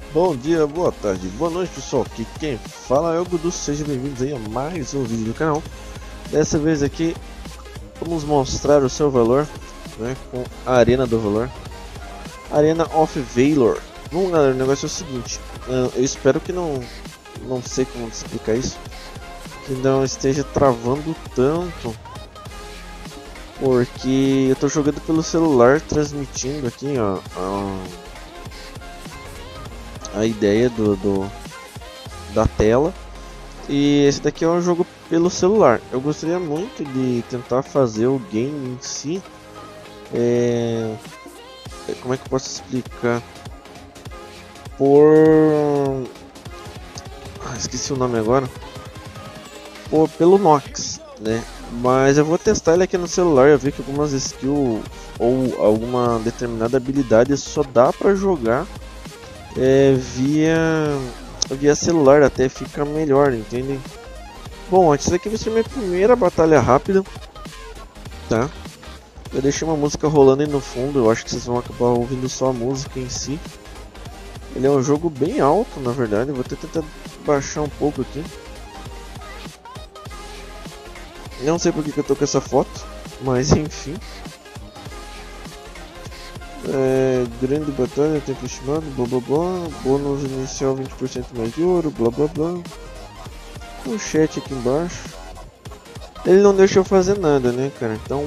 Bom dia, boa tarde, boa noite pessoal, aqui quem fala é o Gudu, sejam bem-vindos aí a mais um vídeo do canal. Dessa vez aqui vamos mostrar o seu valor, né, com a Arena do Valor, Arena of Valor. Bom galera, o negócio é o seguinte, eu espero que não sei como explicar isso, que não esteja travando tanto, porque eu tô jogando pelo celular, transmitindo aqui ó, a ideia da tela. E esse daqui é um jogo pelo celular. Eu gostaria muito de tentar fazer o game em si. Como é que eu posso explicar? Esqueci o nome agora. Pelo Nox, né? Mas eu vou testar ele aqui no celular. Eu vi que algumas skills ou alguma determinada habilidade só dá pra jogar via celular, até fica melhor, entende? Bom, essa aqui vai ser minha primeira batalha rápida, tá? Eu deixei uma música rolando aí no fundo, eu acho que vocês vão acabar ouvindo só a música em si. Ele é um jogo bem alto, na verdade, eu vou até tentar baixar um pouco aqui. Não sei porque que eu tô com essa foto, mas enfim. Grande batalha, tempo estimado, blá blá blá. Bônus inicial 20% mais de ouro, blá blá blá. O chat aqui embaixo. Ele não deixa eu fazer nada, né, cara? Então.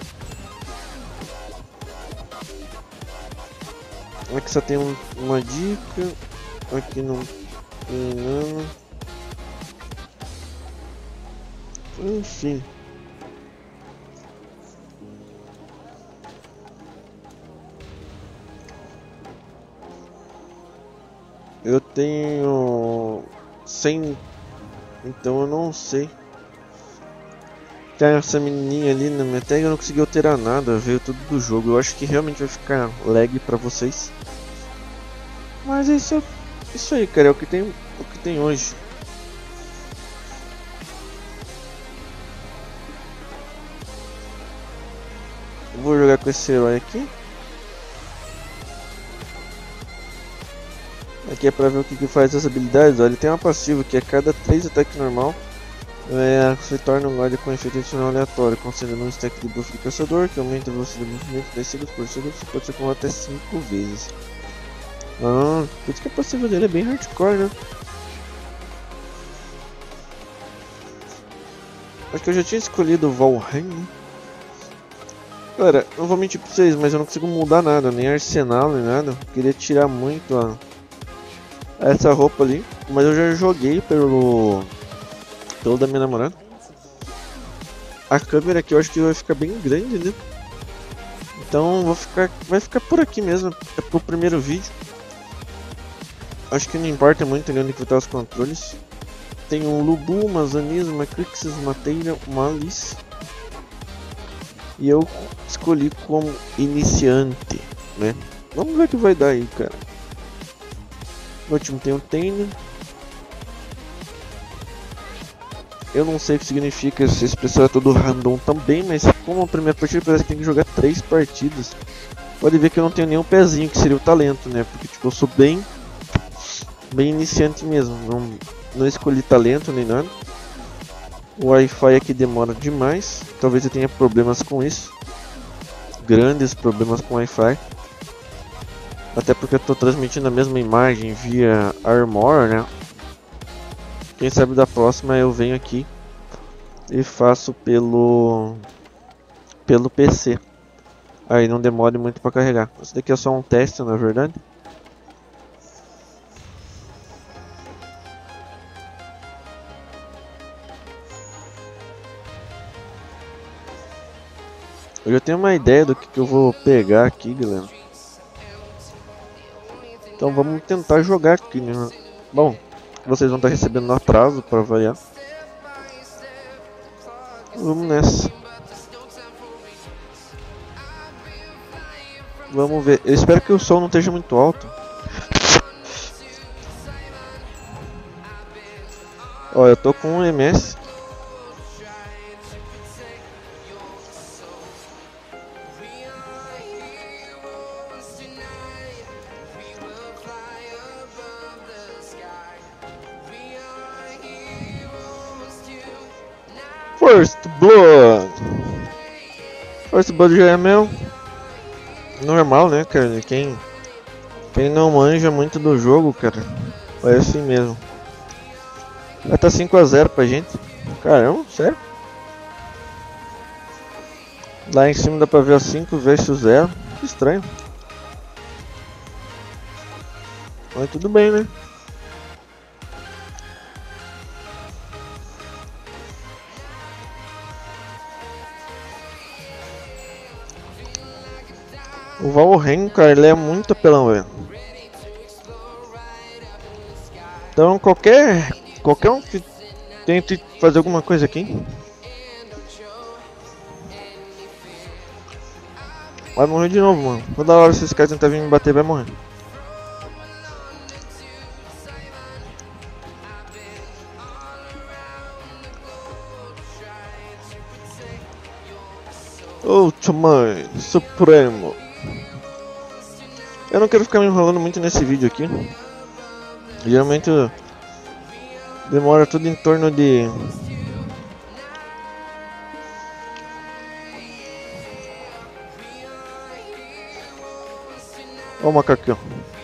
Aqui só tem uma dica. Aqui não tem nada. Enfim. Eu tenho 100, então eu não sei. Tem essa menininha ali na minha tag, eu não consegui alterar nada, veio tudo do jogo. Eu acho que realmente vai ficar lag pra vocês. Mas é isso aí, cara, é o que tem hoje. Eu vou jogar com esse herói aqui. Aqui é pra ver o que faz as habilidades. Olha, ele tem uma passiva que a cada 3 ataques normal se torna um guarda com efeito adicional aleatório, concedendo um stack de buff de caçador que aumenta a velocidade de movimento 10 segundos por segundo, que pode ser acumulado até 5 vezes. Por isso que a passiva dele é bem hardcore, né? Acho que eu já tinha escolhido o Valheim, né? Cara, não vou mentir pra vocês, mas eu não consigo mudar nada, nem arsenal, nem nada. Queria tirar muito essa roupa ali, mas eu já joguei pelo da minha namorada. A câmera aqui eu acho que vai ficar bem grande, né? Então vai ficar por aqui mesmo, é pro primeiro vídeo. Acho que não importa muito onde que vai estar os controles. Tem um Lubu, uma Zanis, uma Crixus, uma Teira, uma Alice. E eu escolhi como iniciante, né? Vamos ver o que vai dar aí, cara. No último tem o Teina. Eu não sei o que significa se esse pessoal é todo random também, mas como a primeira partida parece que tem que jogar 3 partidas. Pode ver que eu não tenho nenhum pezinho, que seria o talento, né? Porque tipo, eu sou bem iniciante mesmo, não escolhi talento nem nada. O Wi-Fi aqui demora demais, talvez eu tenha problemas com isso. Grandes problemas com Wi-Fi. Até porque eu estou transmitindo a mesma imagem via Armor, né? Quem sabe da próxima eu venho aqui e faço pelo PC. Aí não demore muito para carregar. Isso daqui é só um teste, na verdade. Eu já tenho uma ideia do que eu vou pegar aqui, galera. Então vamos tentar jogar aqui, né? Bom, vocês vão estar recebendo no atraso para variar. Vamos nessa. Vamos ver. Eu espero que o som não esteja muito alto. Ó, eu tô com um MS. First Blood. First Blood já é meu normal, né, cara? Quem não manja muito do jogo, cara, é assim mesmo. Vai tá 5 a 0 pra gente. Caramba, sério? Lá em cima dá pra ver 5 versus 0. Que estranho. Mas tudo bem, né? O Valheim, cara, ele é muito apelão, velho. Então qualquer um que tente fazer alguma coisa aqui vai morrer de novo, mano. Toda hora esses caras tentar vir me bater, vai morrer. Ultimate Supremo. Eu não quero ficar me enrolando muito nesse vídeo aqui. Geralmente demora tudo em torno de ó o macaquinho.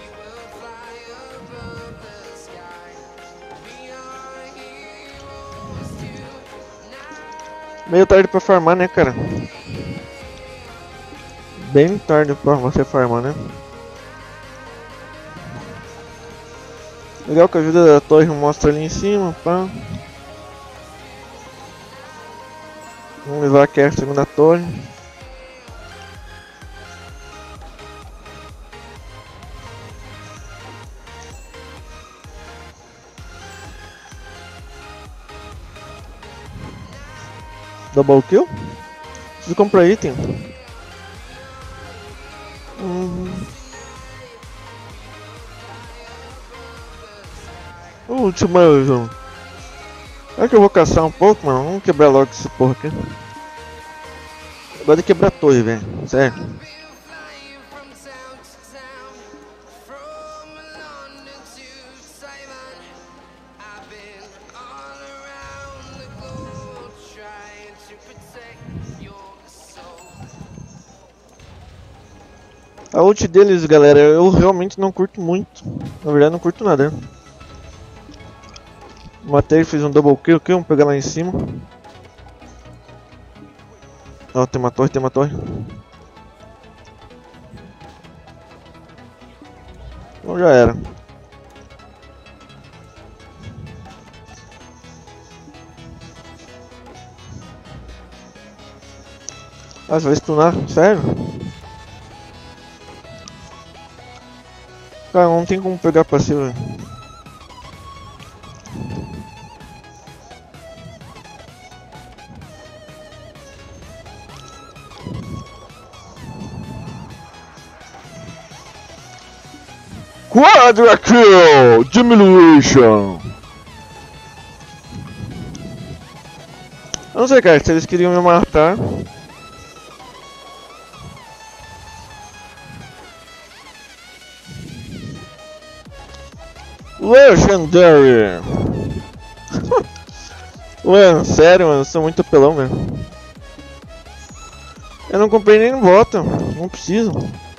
Meio tarde pra farmar, né, cara? Bem tarde pra você farmar, né? Legal que a ajuda da torre mostra ali em cima, pá. Vamos levar aqui a segunda torre. Double kill? Preciso comprar item. Última, João. Será que eu vou caçar um pouco, mano? Vamos quebrar logo essa porra aqui. Agora de quebrar a torre, velho. Sério. A ult deles, galera, eu realmente não curto muito. Na verdade, não curto nada. Matei, fiz um double kill aqui, vamos pegar lá em cima. Ó, tem uma torre, Então já era. Ah, você vai stunar? Sério? Cara, não tem como pegar passiva. Quadra kill! Diminution! Eu não sei, cara, se eles queriam me matar. Legendary! Mano, sério, mano, eu sou muito apelão, velho. Eu não comprei nem no bota, não preciso.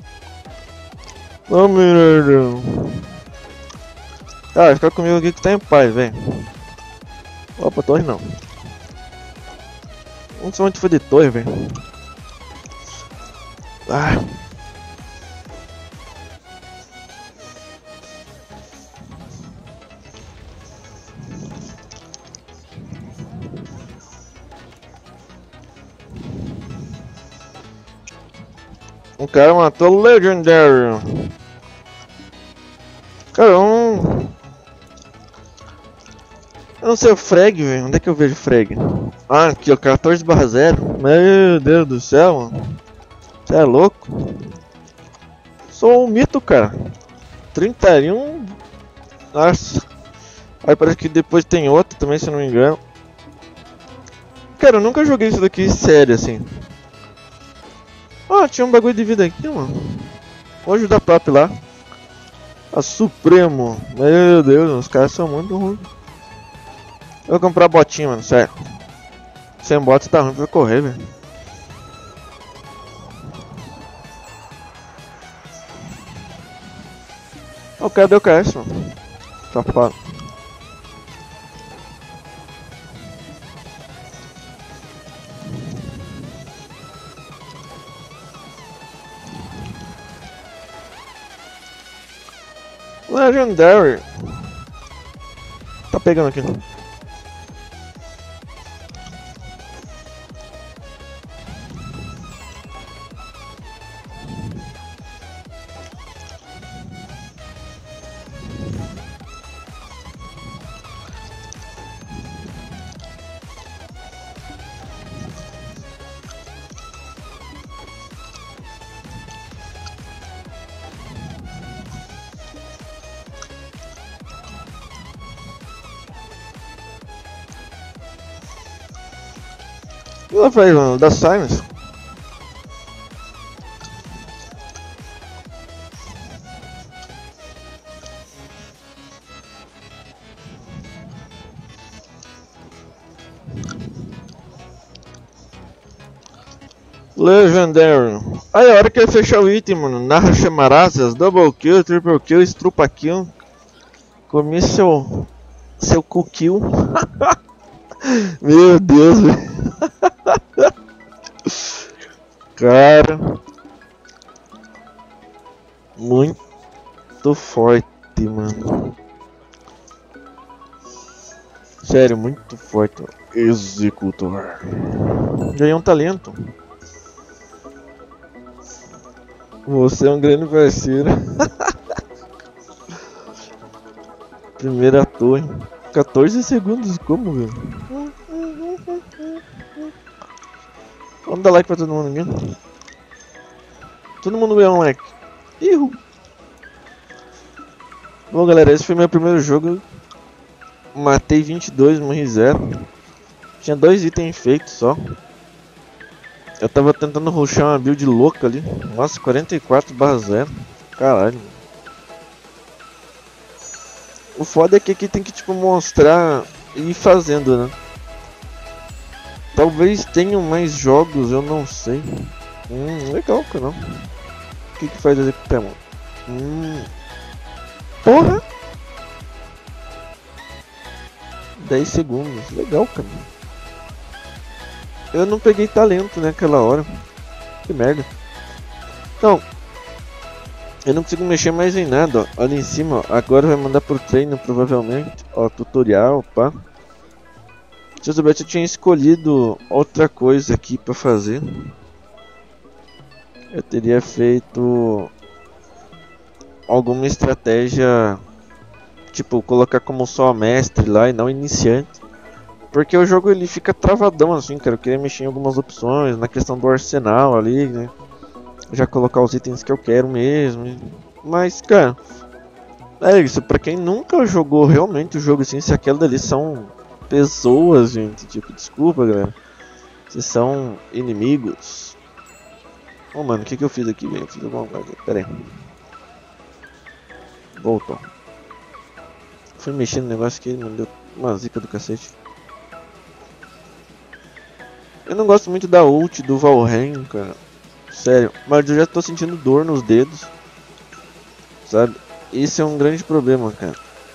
Ô, menino. Ah, fica comigo aqui que tá em paz, velho. Opa, torre não. Não sou muito fã de torre, velho. Ah. O cara matou o Legendary. Cara, eu não sei o frag, velho. Onde é que eu vejo frag? Ah, aqui, ó, 14/0. Meu Deus do céu, mano. Você é louco? Sou um mito, cara. 31. Nossa. Aí parece que depois tem outro também, se eu não me engano. Cara, eu nunca joguei isso daqui sério, assim. Ah, tinha um bagulho de vida aqui, mano. Vou ajudar a Pop lá. A Supremo. Meu Deus, os caras são muito ruins. Eu vou comprar botinha, mano, sério. Sem bots tá ruim pra correr, velho. O cara deu KS, mano. Safado. Legendary. Tá pegando aqui. O que ela fez, mano? Da Silence? Legendary. Aí a hora que ele fechar o item, mano. Narra chamarazas, double kill, triple kill, strupa kill. Comi seu kill. Meu Deus, velho. Cara, muito forte, mano. Sério, muito forte. Executor. Ganhei um talento. Você é um grande parceiro. Primeira torre. 14 segundos, como, velho? Vamos dar like pra todo mundo aqui. Todo mundo ganhou um like. Ihu. Bom, galera, esse foi meu primeiro jogo. Matei 22, morri 0. Tinha 2 itens feitos só. Eu tava tentando rushar uma build louca ali. Nossa, 44/0. Caralho. O foda é que aqui tem que tipo mostrar e ir fazendo, né? Talvez tenham mais jogos, eu não sei. Legal, canal. O que faz executar, mano? Porra! 10 segundos, legal, cara. Eu não peguei talento naquela hora. Que merda. Então, eu não consigo mexer mais em nada, ó. Ali em cima, ó. Agora vai mandar pro treino, provavelmente. Ó, tutorial, pá. Se eu soubesse, eu tinha escolhido outra coisa aqui pra fazer. Eu teria feito alguma estratégia, tipo, colocar como só mestre lá e não iniciante. Porque o jogo ele fica travadão assim, cara. Eu queria mexer em algumas opções, na questão do arsenal ali, né? Já colocar os itens que eu quero mesmo. Mas, cara, é isso. Pra quem nunca jogou realmente o jogo assim, se aquela dali são pessoas, gente. Tipo, desculpa, galera. Se são inimigos. Oh, mano, o que eu fiz aqui, velho? Fiz alguma coisa. Pera aí. Voltou. Fui mexendo no negócio aqui, mano. Deu uma zica do cacete. Eu não gosto muito da ult do Valheim, cara. Sério, mas eu já tô sentindo dor nos dedos. Sabe? Esse é um grande problema, cara.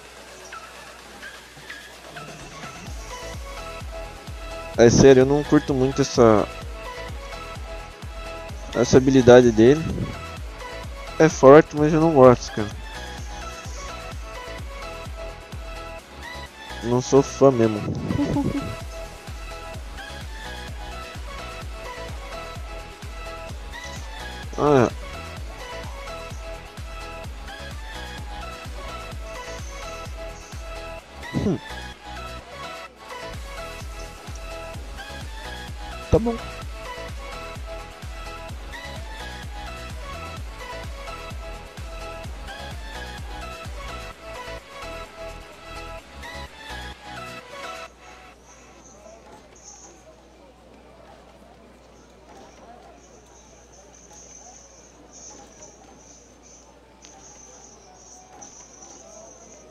É sério, eu não curto muito essa habilidade dele. É forte, mas eu não gosto, cara. Não sou fã mesmo. Ah. Tá bom.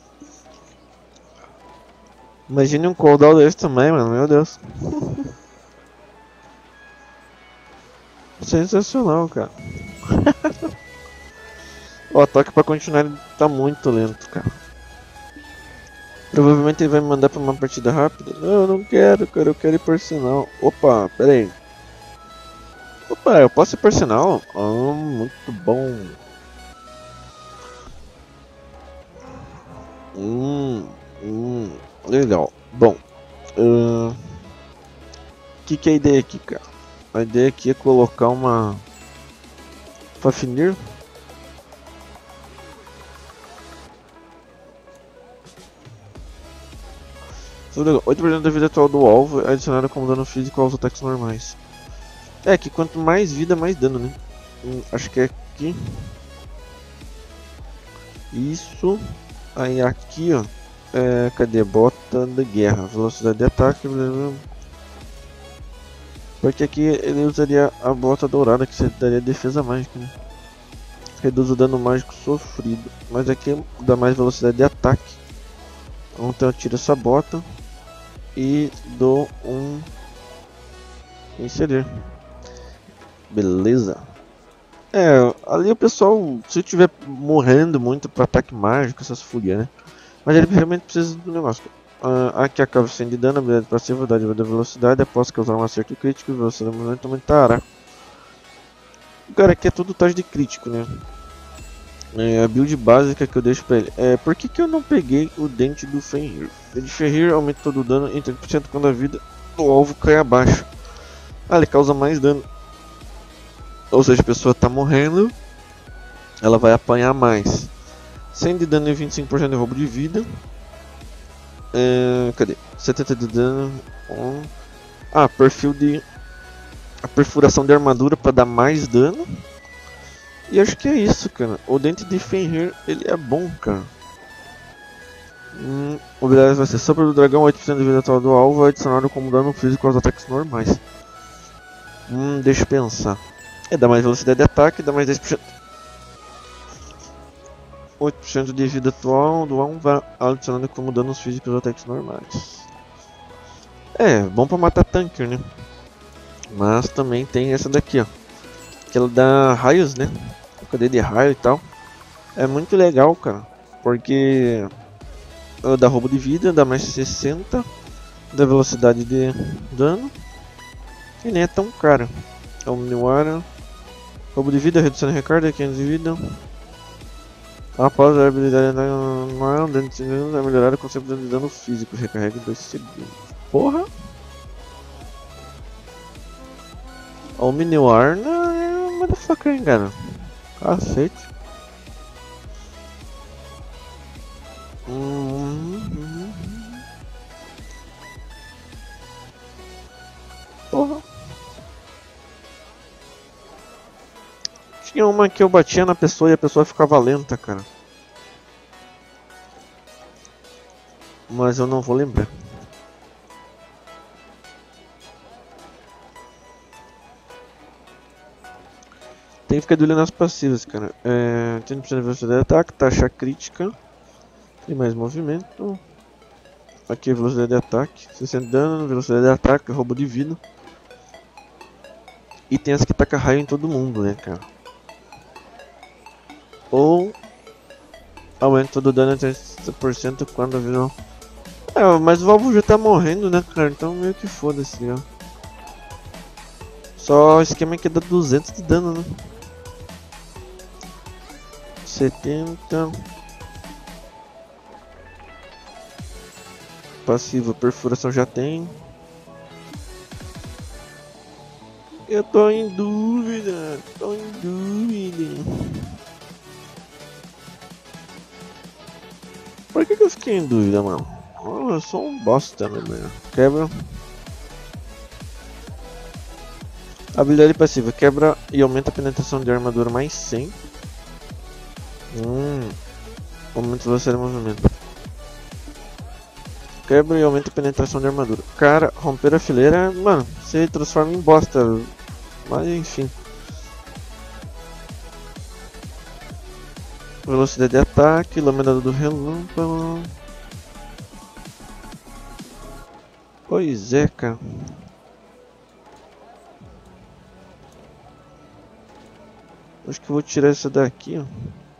Imagine um cooldown desse também, mano. Meu Deus. sensacional, cara. O ataque pra continuar ele tá muito lento, cara. Provavelmente ele vai me mandar pra uma partida rápida. Não, eu não quero, cara, eu quero ir por sinal. Opa, pera aí. Opa, eu posso ir por sinal? Ah, muito bom. Legal. Bom, que é a ideia aqui, cara? A ideia aqui é colocar uma Fafnir. Legal. 8% da vida atual do alvo é adicionada como dano físico aos ataques normais. É que quanto mais vida, mais dano, né? Acho que é aqui. Isso. Aí aqui, ó. Cadê? Bota da guerra. Velocidade de ataque. Porque aqui ele usaria a bota dourada, que você daria defesa mágica, né? Reduz o dano mágico sofrido. Mas aqui dá mais velocidade de ataque. Então eu tiro essa bota e dou um inserir. Beleza. Ali o pessoal, se estiver morrendo muito para ataque mágico, essas fúrias, né? Mas ele realmente precisa do negócio. Aqui a coeficiente de dano, habilidade passiva, dádiva da velocidade, após causar um acerto crítico, velocidade do movimento aumentará. Cara, aqui é tudo taxa de crítico, né? A build básica que eu deixo pra ele. Por que eu não peguei o dente do Fenrir? O dente de Fenrir aumenta todo o dano em 30% quando a vida do alvo cai abaixo. Ele causa mais dano. Ou seja, a pessoa tá morrendo, ela vai apanhar mais. 100 de dano e 25% de roubo de vida. Cadê? 70 de dano. Perfil de... A perfuração de armadura para dar mais dano. E acho que é isso, cara. O dente de Fenrir, ele é bom, cara. O habilidade vai ser Sopro do Dragão, 8% de vida atual do alvo, adicionado como dano físico aos ataques normais. Deixa eu pensar. Dá mais velocidade de ataque, dá mais 10%. 8% de vida atual do alvo, adicionado como danos físicos aos ataques normais. Bom pra matar tanker, né? Mas também tem essa daqui, ó. Que ela dá raios, né? Cadê de raio e tal. É muito legal, cara. Porque ela dá roubo de vida, dá mais 60 da velocidade de dano. E nem é tão cara. É o Miniwara. Roubo de vida, redução de recarga, 500 de vida. Após a habilidade normal, dano de dano é melhorado com 100% de dano físico. Recarrega em 2 segundos. Porra! O Miniwara é um motherfucker, hein, cara. Cacete. Porra. Tinha uma que eu batia na pessoa e a pessoa ficava lenta, cara. Mas eu não vou lembrar. Tem que ficar de olho nas passivas, cara. 30% de velocidade de ataque, taxa crítica. Tem mais movimento. Aqui velocidade de ataque, 60 de dano, velocidade de ataque, roubo de vida. E tem as que taca raio em todo mundo, né, cara. Ou aumenta todo o dano em 30% quando virou. Mas o alvo já tá morrendo, né, cara? Então meio que foda-se, ó. Só o esquema que dá 200 de dano, né? 70. Passiva, perfuração já tem. Eu tô em dúvida, Por que eu fiquei em dúvida, mano? Eu sou um bosta, né, mano? Quebra. Habilidade passiva, quebra e aumenta a penetração de armadura mais 100. Aumenta a velocidade de movimento. Quebra e aumenta a penetração de armadura. Cara, romper a fileira, mano, se transforma em bosta. Mas enfim. Velocidade de ataque, lâmina do relâmpago. Pois é, cara. Acho que eu vou tirar essa daqui, ó.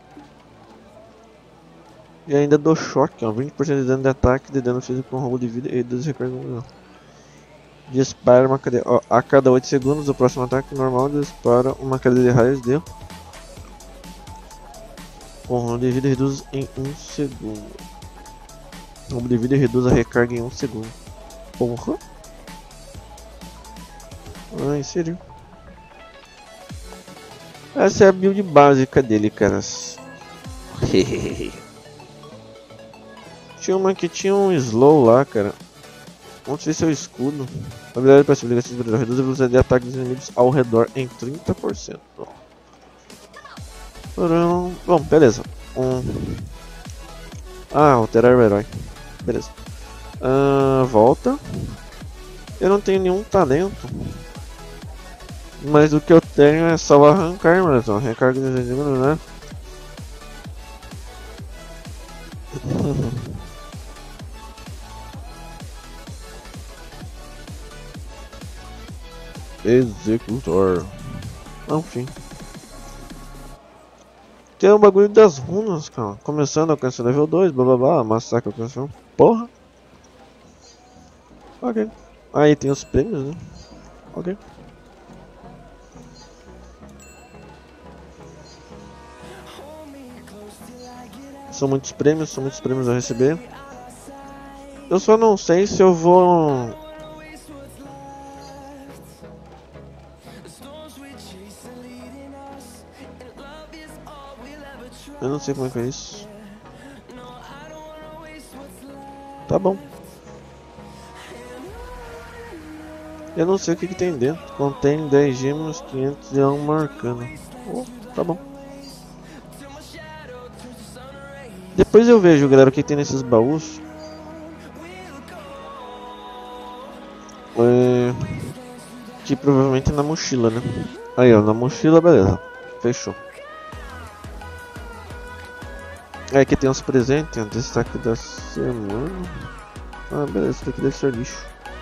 E ainda dou choque, ó. 20% de dano de ataque, de dano físico com roubo de vida e reduz recarga nominal. Dispara uma cadeia. Ó, a cada 8 segundos, o próximo ataque normal dispara uma cadeia de raios de. Com roubo de vida reduz em 1 segundo. Roubo de vida reduz a recarga em 1 segundo. Porra! Ah, inseriu. Essa é a build básica dele, caras. Tinha uma que tinha um slow lá, cara. Vamos ver se é o escudo. Habilidade passiva, ligação de reduz a velocidade de ataque dos inimigos ao redor em 30%. Bom, beleza. Alterar o herói. Beleza. Volta. Eu não tenho nenhum talento. Mas o que eu tenho é só arrancar, mas ó, recarga de inimigo, né? Executor. Enfim. Tem o bagulho das runas, cara. Começando a alcançar level 2, blá blá blá, massacre alcançou. Porra! Ok. Aí tem os prêmios, né? Ok. São muitos prêmios a receber. Eu só não sei se eu vou... Eu não sei como é que é isso. Tá bom. Eu não sei o que tem dentro. Contém 10 gemas, 500 de alma arcana. Tá bom. Depois eu vejo, galera, o que tem nesses baús. Que provavelmente é na mochila, né? Aí, ó, na mochila, beleza. Fechou. Aí aqui tem uns presentes, ó, destaque da semana. Beleza, isso daqui deve ser lixo.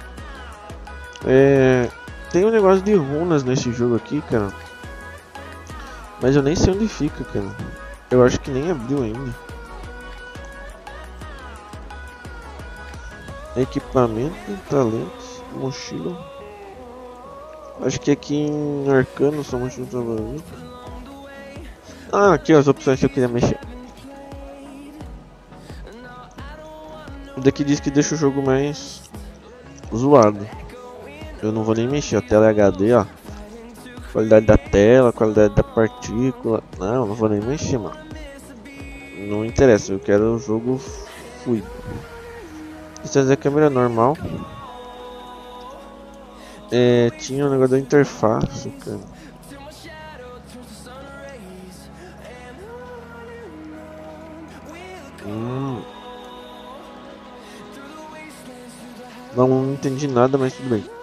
Tem um negócio de runas nesse jogo aqui, cara. Mas eu nem sei onde fica, cara. Eu acho que nem abriu ainda. Equipamento, talentos, mochila. Acho que aqui em Arcano só mochila trabalhando. Aqui ó, as opções que eu queria mexer. O daqui diz que deixa o jogo mais zoado. Eu não vou nem mexer, a tela é HD, ó. Qualidade da tela, qualidade da partícula. Não vou nem mexer, mano. Não interessa, eu quero o jogo fluido. Distância da câmera normal. Tinha um negócio da interface, cara. Não entendi nada, mas tudo bem.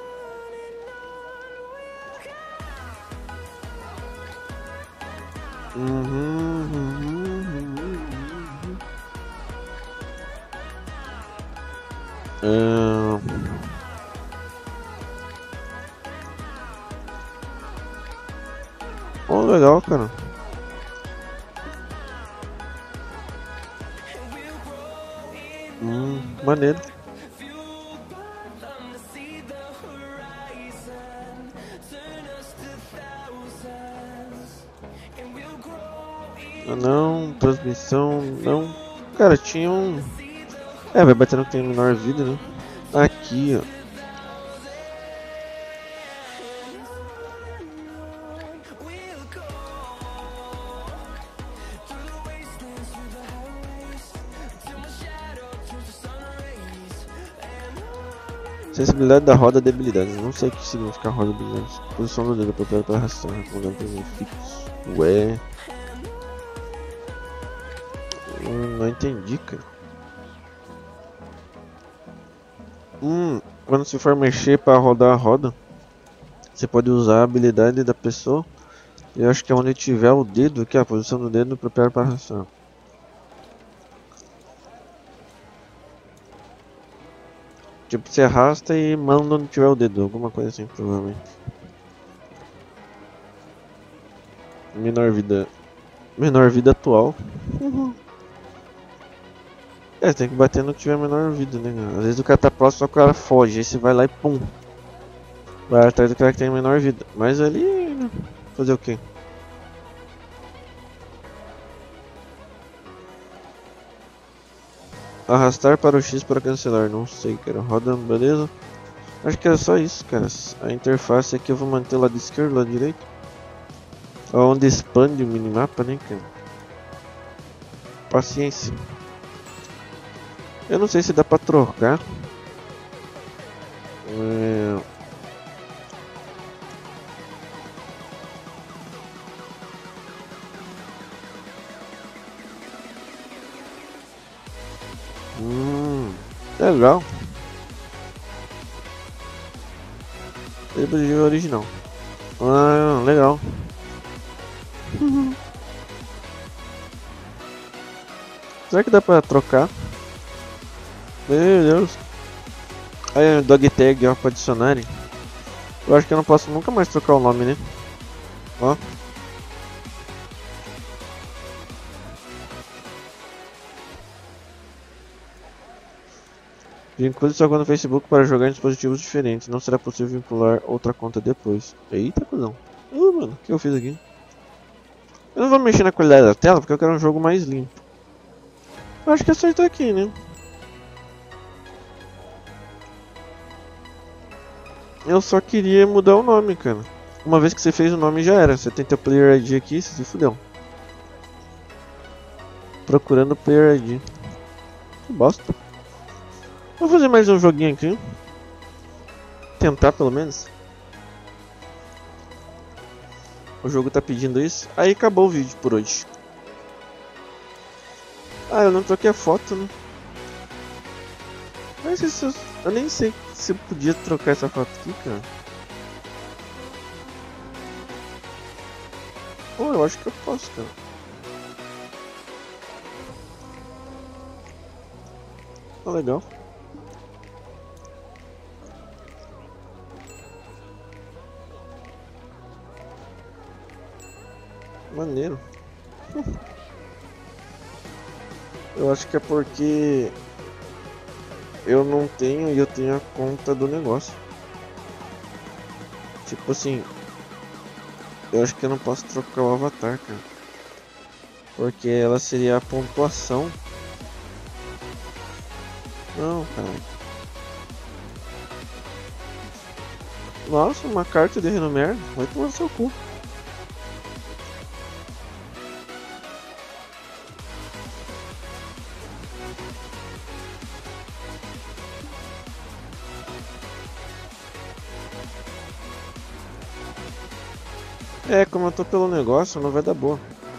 Legal, cara. Maneiro. Não, transmissão, não. Cara, tinha um... vai bater no que tem menor vida, né? Aqui, ó. Sensibilidade da roda, debilidade. Não sei o que significa roda, debilidade. Posição do dedo, papel para arrastar. Recomendando para fixo. Ué. Não entendi, cara. Quando você for mexer para rodar a roda, você pode usar a habilidade da pessoa. Eu acho que é onde tiver o dedo aqui, a posição do dedo, prepara para arrastar. Tipo, você arrasta e manda onde tiver o dedo, alguma coisa assim, provavelmente. Menor vida atual. É, tem que bater no que tiver menor vida, né, cara? Às vezes o cara tá próximo, só que o cara foge, aí você vai lá e pum. Vai atrás do cara que tem menor vida. Mas ali, né? Fazer o quê? Arrastar para o X para cancelar, não sei, cara. Roda, beleza? Acho que era só isso, cara. A interface aqui eu vou manter o lado esquerdo, lado direito. Onde expande o minimapa, né, cara? Paciência. Eu não sei se dá pra trocar. É... Legal. Ele original. Ah, legal. Será que dá pra trocar? Meu Deus. Aí, dog tag, ó, pra adicionarem. Eu acho que eu não posso nunca mais trocar o nome, né? Ó. Vincule sua conta no Facebook para jogar em dispositivos diferentes. Não será possível vincular outra conta depois. Eita, cuzão. Mano, o que eu fiz aqui? Eu não vou mexer na qualidade da tela porque eu quero um jogo mais limpo. Eu acho que acertou aqui, né? Eu só queria mudar o nome, cara. Uma vez que você fez o nome já era. Você tem teu Player ID aqui, você se fudeu. Procurando o Player ID. Que bosta. Vou fazer mais um joguinho aqui. Tentar pelo menos. O jogo tá pedindo isso. Aí acabou o vídeo por hoje. Ah, eu não troquei a foto, né? Mas isso, eu nem sei se eu podia trocar essa foto aqui, cara. Pô, eu acho que eu posso, cara. Tá legal. Maneiro. Eu acho que é porque eu não tenho e eu tenho a conta do negócio. Tipo assim, eu acho que eu não posso trocar o avatar, cara. Porque ela seria a pontuação. Não, cara. Nossa, uma carta de renomear. Vai tomar no seu cu. É, como eu tô pelo negócio, não vai dar boa.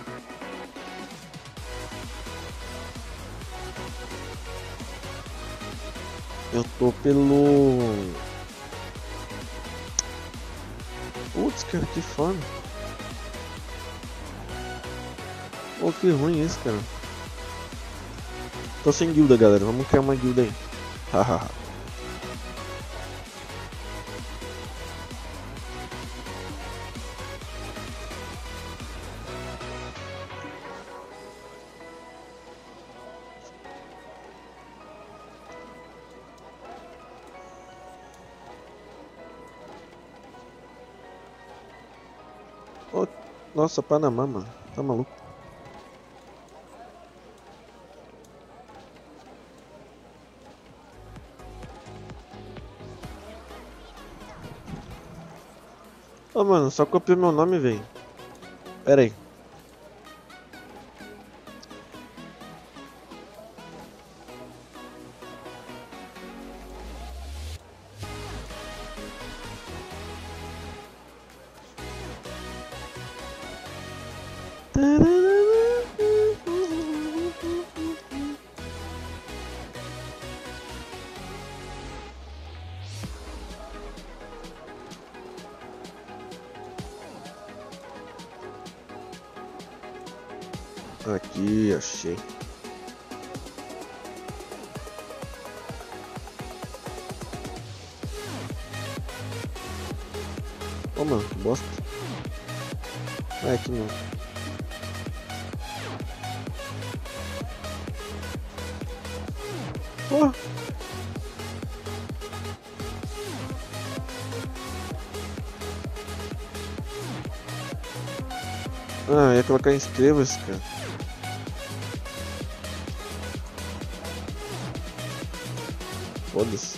Eu tô pelo... Putz, cara, que foda. Pô, que ruim isso, cara. Tô sem guilda, galera. Vamos criar uma guilda aí. Hahaha. Oh, nossa, Panamá, mano. Tá maluco? Ô, oh, mano, só copiou meu nome, velho. Pera aí. Aqui, achei. Ô, mano, que bosta. É que não. Porra. Ah, ia colocar inscreva-se, cara. Foda-se.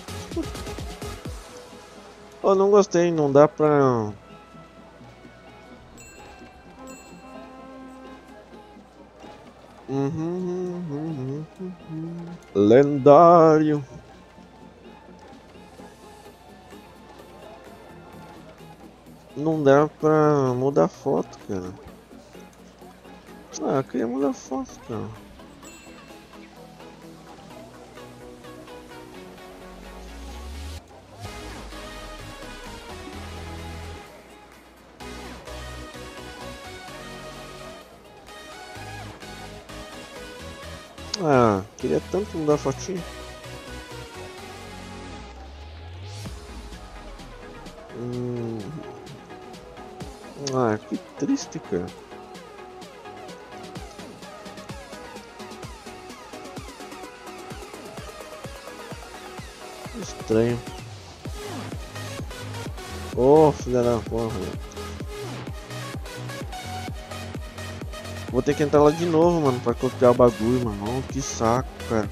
Oh, não gostei, não dá pra... Lendário. Não dá pra mudar foto, cara. Ah, eu queria mudar foto, cara. Ah, queria tanto mudar a fotinha. Ah, que triste, cara. Estranho. Oh, filha da porra. Vou ter que entrar lá de novo, mano, pra copiar o bagulho, mano. Oh, que saco, cara.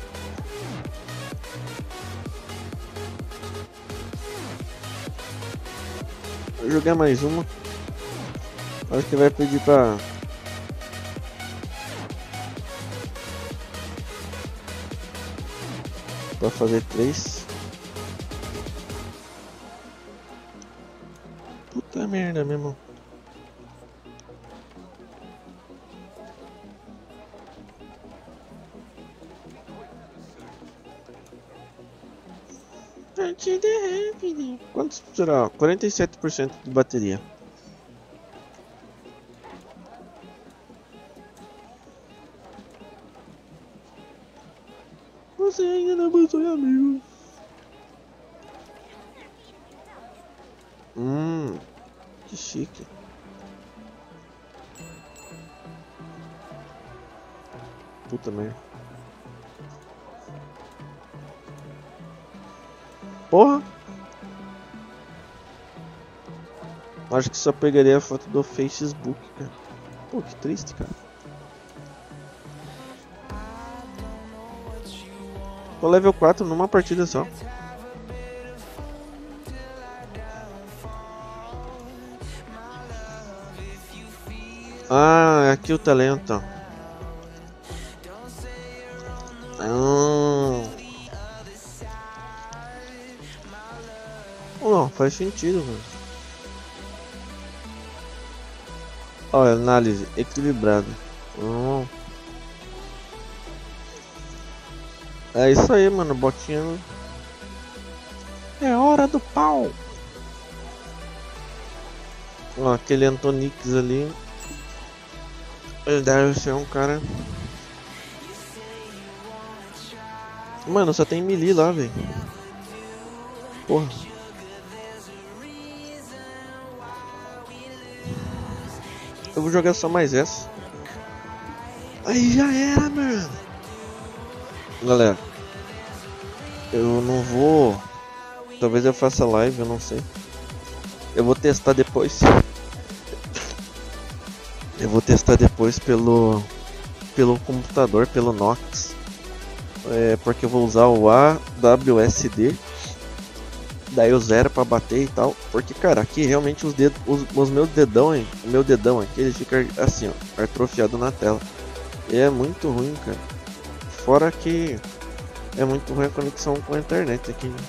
Vou jogar mais uma. Acho que vai pedir pra fazer 3. Puta merda mesmo. Quanto será? 47% de bateria. Você ainda não possui amigo. Que chique. Puta merda. Porra! Acho que só pegaria a foto do Facebook, cara. Pô, que triste, cara. Tô level 4 numa partida só. Ah, aqui o talento. Não, faz sentido, mano. Olha, análise equilibrada. É isso aí, mano. Botinha. É hora do pau. Ó, aquele Antonix ali. Ele deve ser um cara. Mano, só tem melee lá, velho. Porra. Eu vou jogar só mais essa. Aí já era, mano. Galera, eu não vou. Talvez eu faça live, eu não sei. Eu vou testar depois. Eu vou testar depois pelo computador, pelo Nox. Porque eu vou usar o AWSD. Daí eu zero pra bater e tal. Porque, cara, aqui realmente os dedos, os meus dedão, hein? O meu dedão aqui, ele fica assim, ó, atrofiado na tela. E é muito ruim, cara. Fora que é muito ruim a conexão com a internet aqui, né?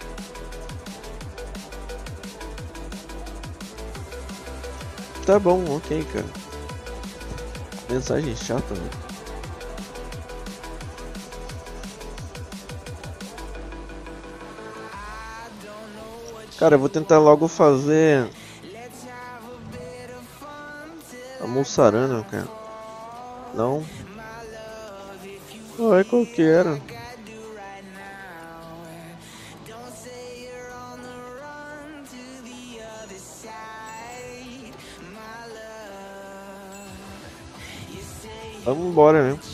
Tá bom, ok, cara. Mensagem chata, velho. Cara, eu vou tentar logo fazer a Mussarana, cara. Não? Ai, qual que era? Vamos embora, né?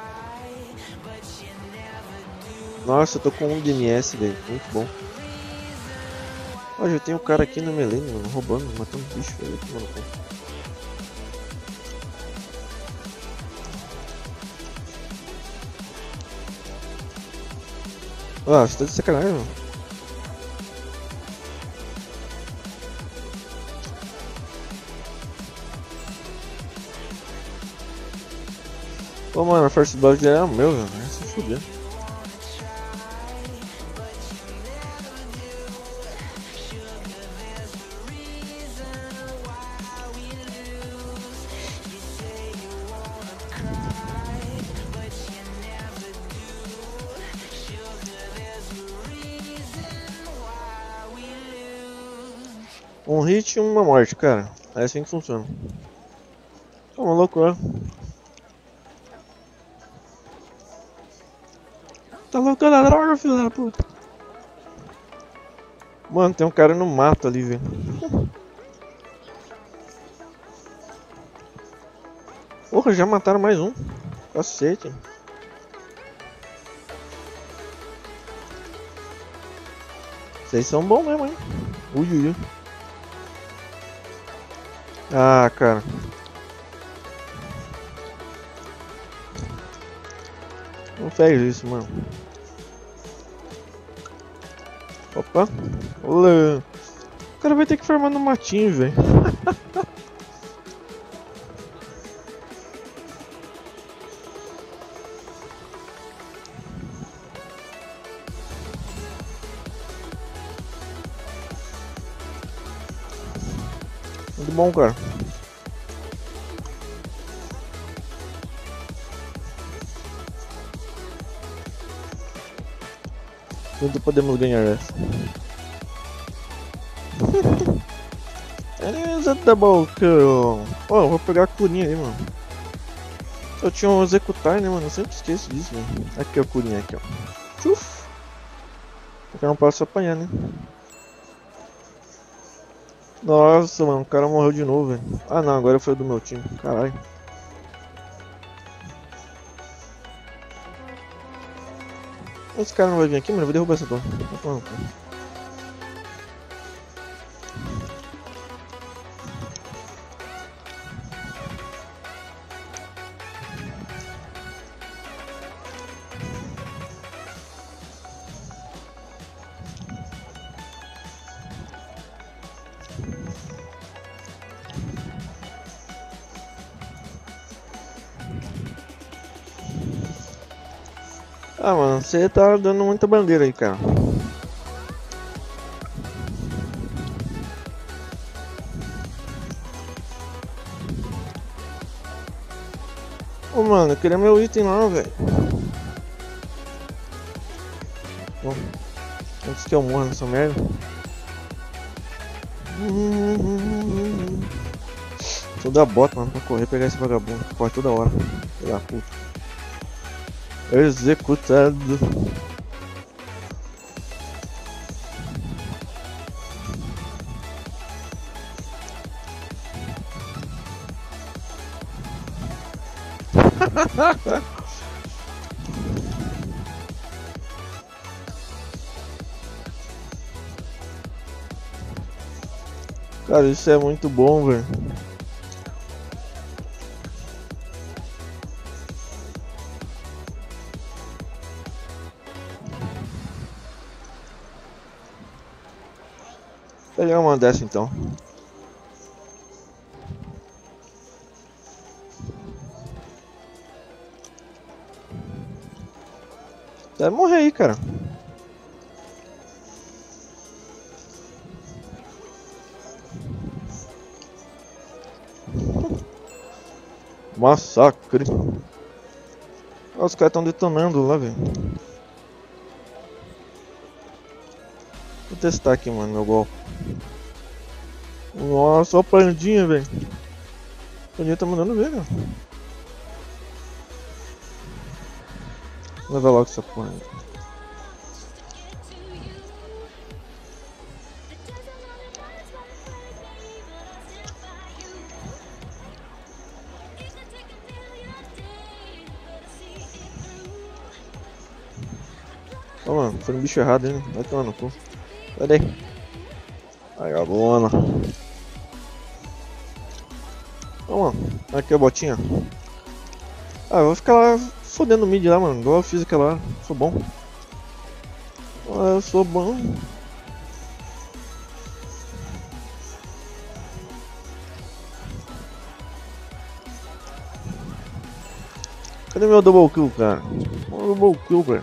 Nossa, eu tô com 1 DMS, velho. Muito bom. Ó, já tem um cara aqui no melee, mano, roubando, matando bicho, velho. Mano, ó, você tá de sacanagem, mano. Pô, mano, a First Blood já é meu, velho. Vai se fuder. Um hit e uma morte, cara. É assim que funciona. Tá maluco, ó. Tá louco da droga, filho da puta. Mano, tem um cara no mato ali, velho. Porra, já mataram mais um. Cacete. Vocês são bons mesmo, hein? Ui, ui, ui. Ah, cara. Não fez isso, mano. Opa. Olê. O cara vai ter que formar no matinho, velho. Muito bom, cara. Quando podemos ganhar essa? É a double kill. Ó, vou pegar a curinha aí, mano. Eu tinha um executar, né, mano? Eu sempre esqueço disso, mano. Aqui a curinha, aqui, ó. Tchuf! Porque eu não posso apanhar, né? Nossa, mano, o cara morreu de novo, velho. Ah, não, agora foi do meu time. Caralho. Esse cara não vai vir aqui, mano. Eu vou derrubar essa torre. Ah, mano, você tá dando muita bandeira aí, cara. Ô, mano, eu queria meu item lá, velho. Bom, antes que eu morra nessa merda. Deixa eu dar bota, mano, pra correr e pegar esse vagabundo. Corre toda hora. Filha da puta. Executado. Cara, isso é muito bom, velho. Vou pegar uma dessa então. Deve morrer aí, cara. Massacre. Olha, os caras estão detonando lá, velho. Vou testar aqui, mano, meu golpe. Nossa, olha a pandinha, velho. A pandinha tá mandando ver, cara. Leva logo essa porra. Ô, mano, foi no bicho errado, hein? Vai tomar no cu. Sai daí. Aí, a bola. Ô, mano, aqui a botinha. Ah, eu vou ficar lá fodendo o mid lá, mano. Igual eu fiz aquela hora. Sou bom. Ah, eu sou bom. Cadê meu double kill, cara? Meu double kill, velho.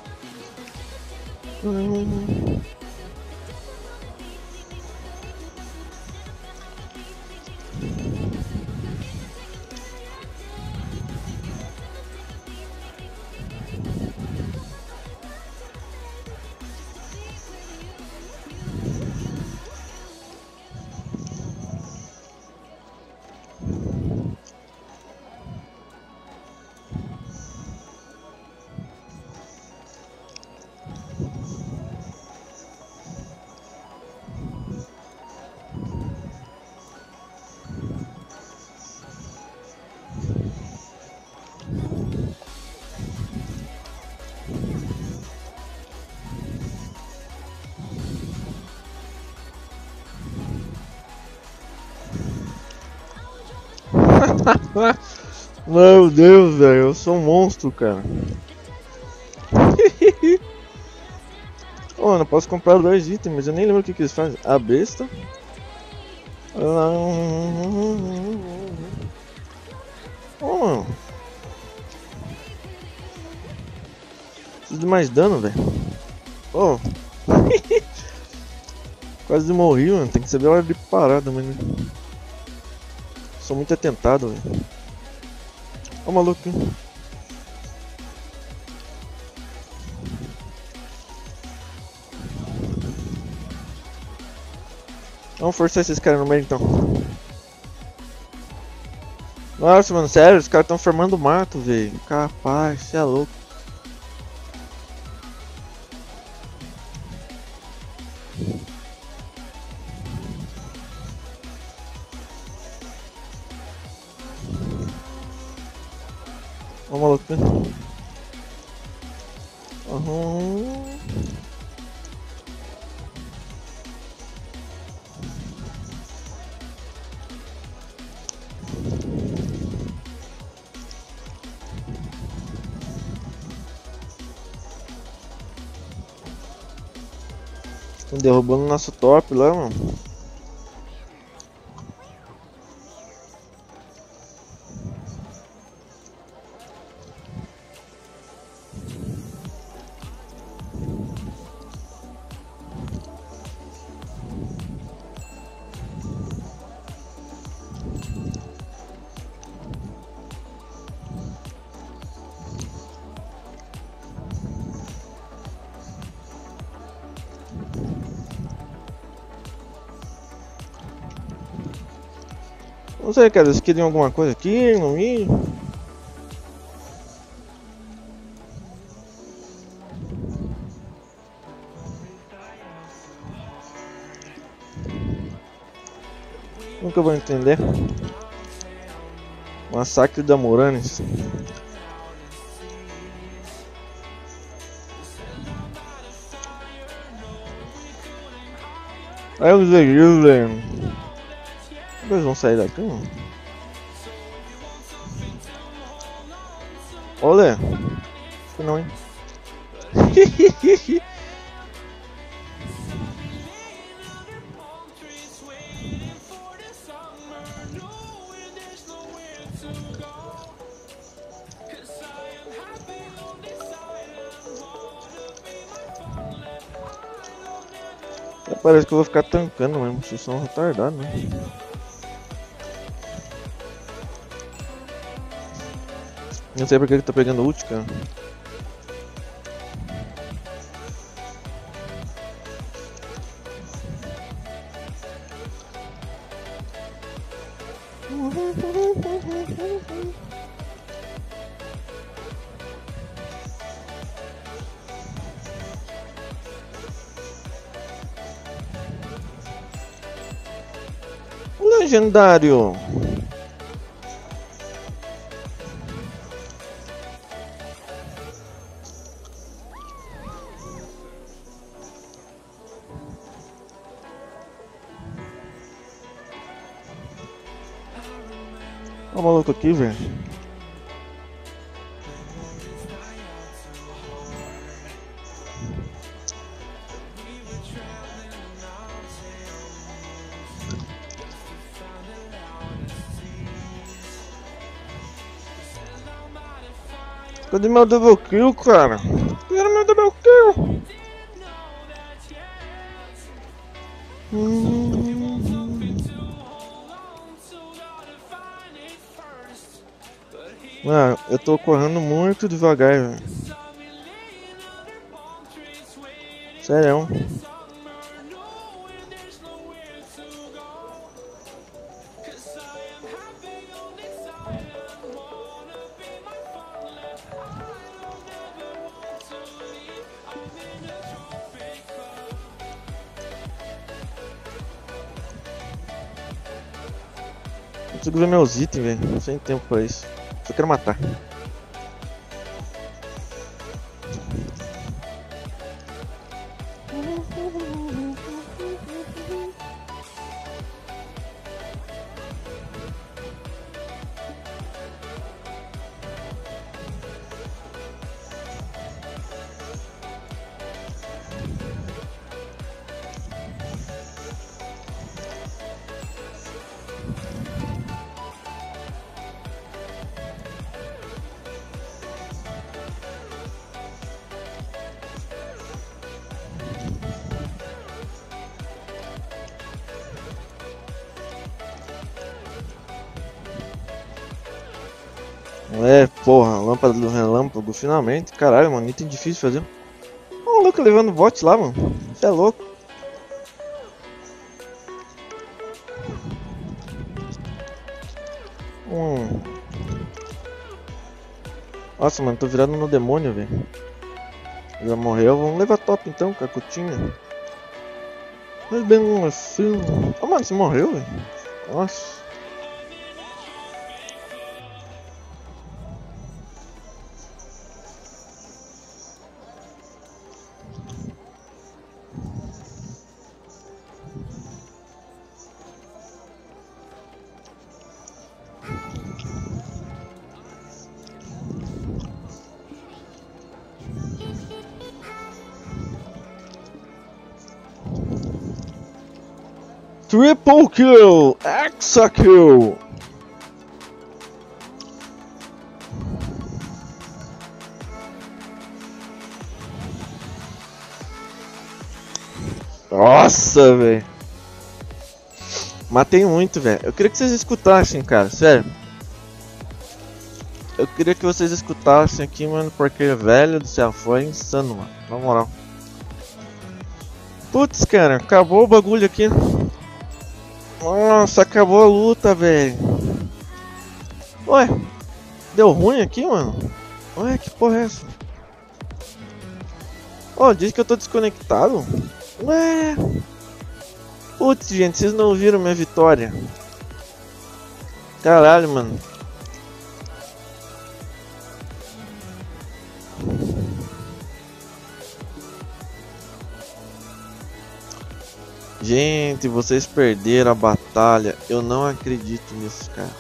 Meu Deus, velho, eu sou um monstro, cara. Oh, mano, eu posso comprar 2 itens, mas eu nem lembro o que eles fazem. A besta. Oh, mano. Preciso de mais dano, velho. Oh. Quase morri, mano. Tem que saber a hora de parar também, né? Sou muito atentado, velho. Ó o maluco. Vamos forçar esses caras no meio então. Nossa, mano, sério, os caras estão formando mato, velho. Capaz, cê é louco. Ó o maluco. Uhum. Estão derrubando o nosso top lá, mano. Não sei, cara, eles queriam alguma coisa aqui no meio. Nunca vou entender. Massacre da Moranes. Aí eu usei isso, velho. Eles vão sair daqui, mano? Olha! Acho que não, hein? Parece que eu vou ficar tancando mesmo, vocês são retardados, né? Não sei porque ele tá pegando ult, cara. Legendário. Olha o maluco aqui, velho. Cadê meu double kill, cara? Cadê meu double kill? Mano, eu tô correndo muito devagar, velho. Sério. Não consigo ver meus itens, velho. Sem tempo pra isso. Só quero matar. É, porra, lâmpada do relâmpago, finalmente. Caralho, mano, item difícil de fazer. Olha o louco levando bot lá, mano. Você é louco. Nossa, mano, tô virando no demônio, velho. Já morreu, vamos levar top então, cacutinha. Mas bem assim. Oh, mano, você morreu, velho. Nossa. Triple kill! Hexa kill! Nossa, velho. Matei muito, velho. Eu queria que vocês escutassem, cara. Sério. Eu queria que vocês escutassem aqui, mano. Porque, velho do céu, foi insano, mano. Na moral. Putz, cara. Acabou o bagulho aqui. Nossa, acabou a luta, velho. Ué. Deu ruim aqui, mano? Ué, que porra é essa? Ó, diz que eu tô desconectado. Ué. Putz, gente, vocês não viram minha vitória. Caralho, mano. Gente, vocês perderam a batalha. Eu não acredito nisso, cara.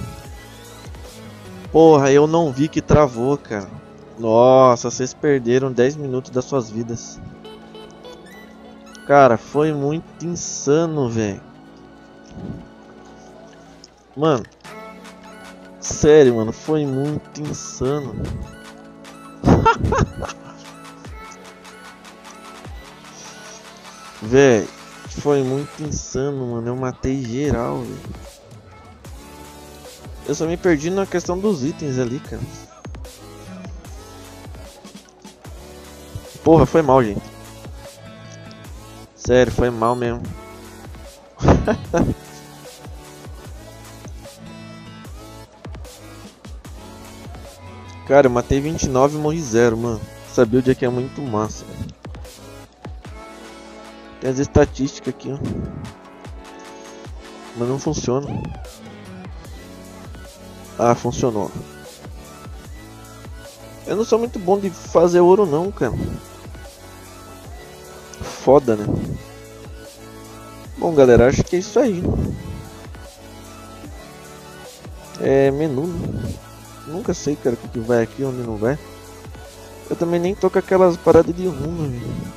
Porra, eu não vi que travou, cara. Nossa, vocês perderam 10 minutos das suas vidas. Cara, foi muito insano, velho. Mano, sério, mano, foi muito insano. Véi, foi muito insano, mano. Eu matei geral, velho. Eu só me perdi na questão dos itens ali, cara. Porra, foi mal, gente. Sério, foi mal mesmo. Cara, eu matei 29 e morri 0, mano. Essa build aqui é muito massa, velho. Tem as estatísticas aqui, ó. Mas não funciona. Ah, funcionou. Eu não sou muito bom de fazer ouro não, cara. Foda, né? Bom, galera, acho que é isso aí. É menu, né? Nunca sei, cara, o que vai aqui, onde não vai. Eu também nem tô com aquelas paradas de rumo, velho.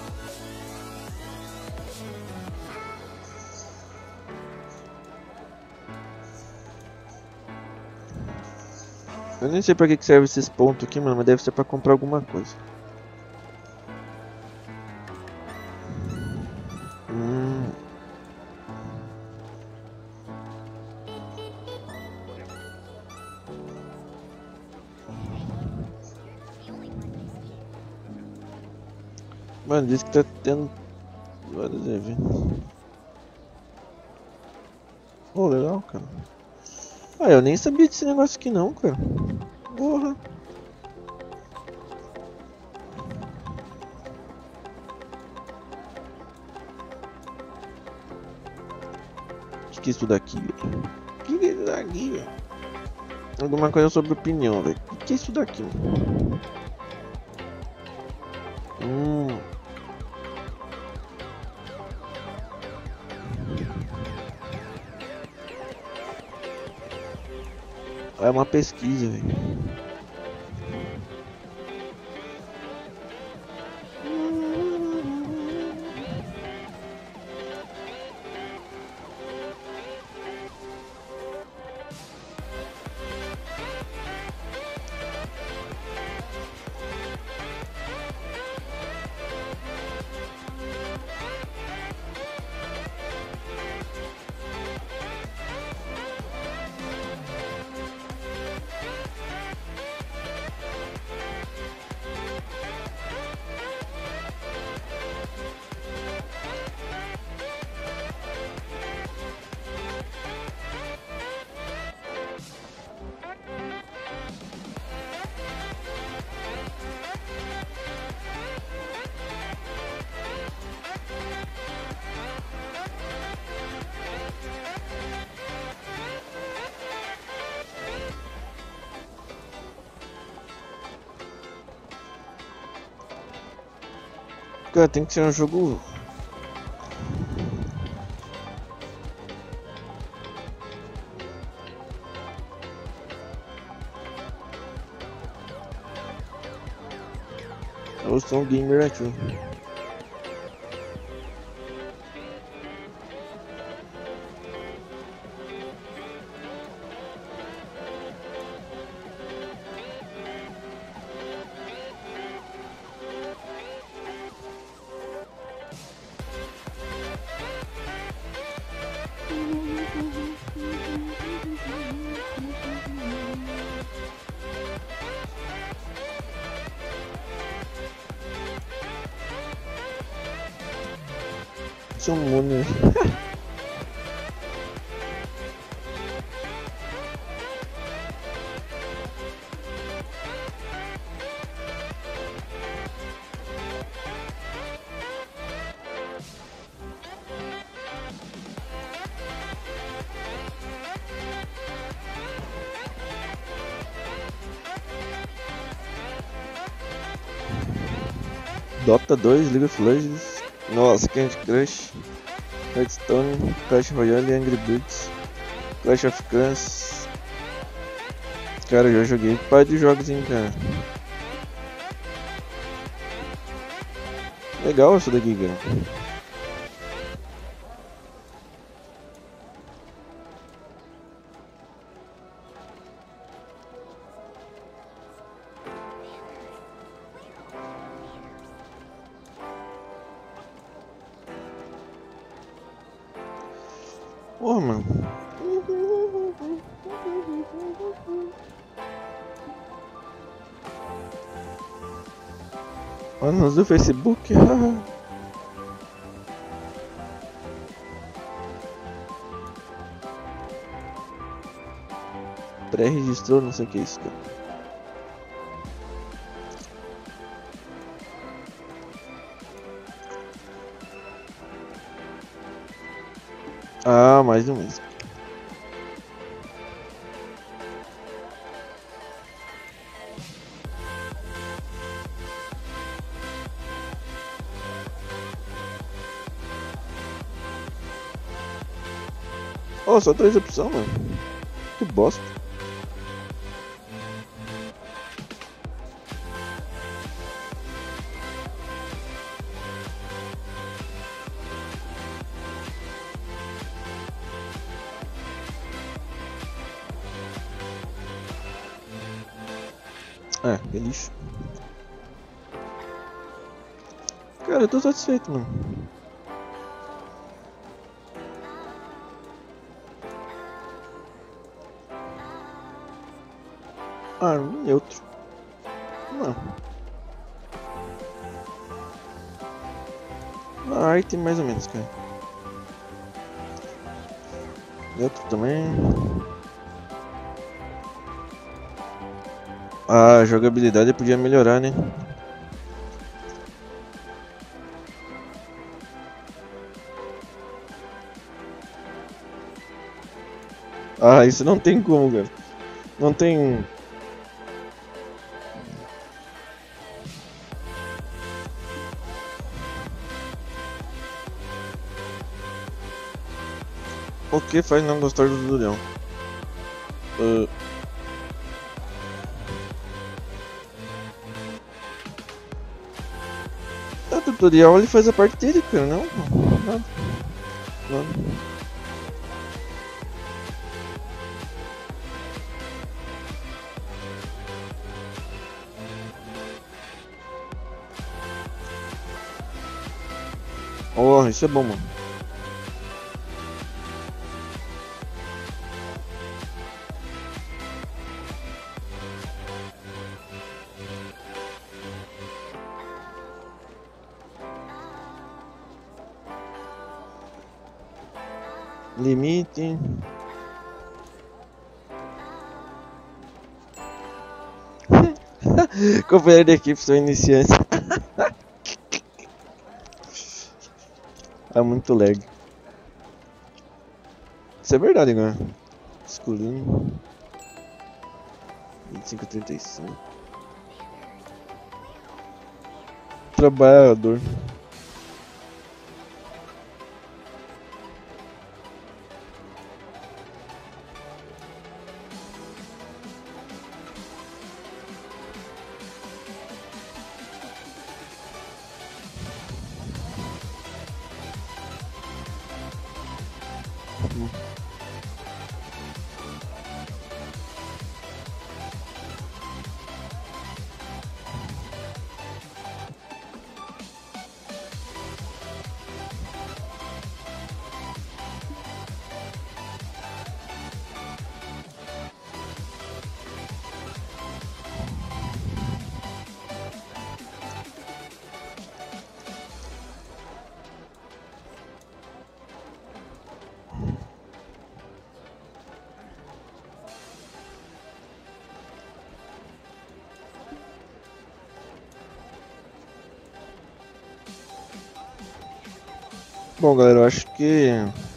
Eu nem sei pra que serve esses pontos aqui, mano, mas deve ser pra comprar alguma coisa. Hum. Mano, diz que tá tendo vários eventos. Oh, legal, cara. Ah, eu nem sabia desse negócio aqui não, cara. Porra. O que é isso daqui, velho? O que é isso daqui, velho? Alguma coisa sobre opinião, velho. O que é isso daqui, mano? Hum. É uma pesquisa, velho. Cara, tem que ser um jogo. Eu sou um gamer aqui. Sou um mundo. Dota 2, League of Legends. Nossa, Candy Crush. Hearthstone, Clash Royale, Angry Birds, Clash of Clans. Cara, eu já joguei um par de jogos, hein, cara. Legal isso daqui, cara. Porra, mano. Anúncio do Facebook. Pré-registrou, não sei o que é isso, cara. Ah, mais um mês. Oh, só 3 opções, mano. Que bosta. É, que lixo. Cara, eu tô satisfeito, mano. Ah, neutro. Não. A arte mais ou menos, cara. Neutro também. Ah, a jogabilidade podia melhorar, né? Ah, isso não tem como, cara. Não tem. O que faz não gostar do tutorial? O tutorial ele faz a parte dele, cara. Não, nada. Nada. Oh, isso é bom, mano. Limite. Companheiro de equipe, sou iniciante. É muito lag. Isso é verdade, cara. Masculino. 25-35. Trabalhador. Bom, galera, eu acho que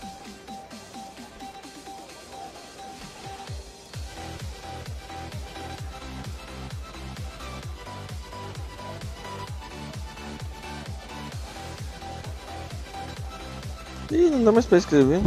ih, não dá mais pra escrever.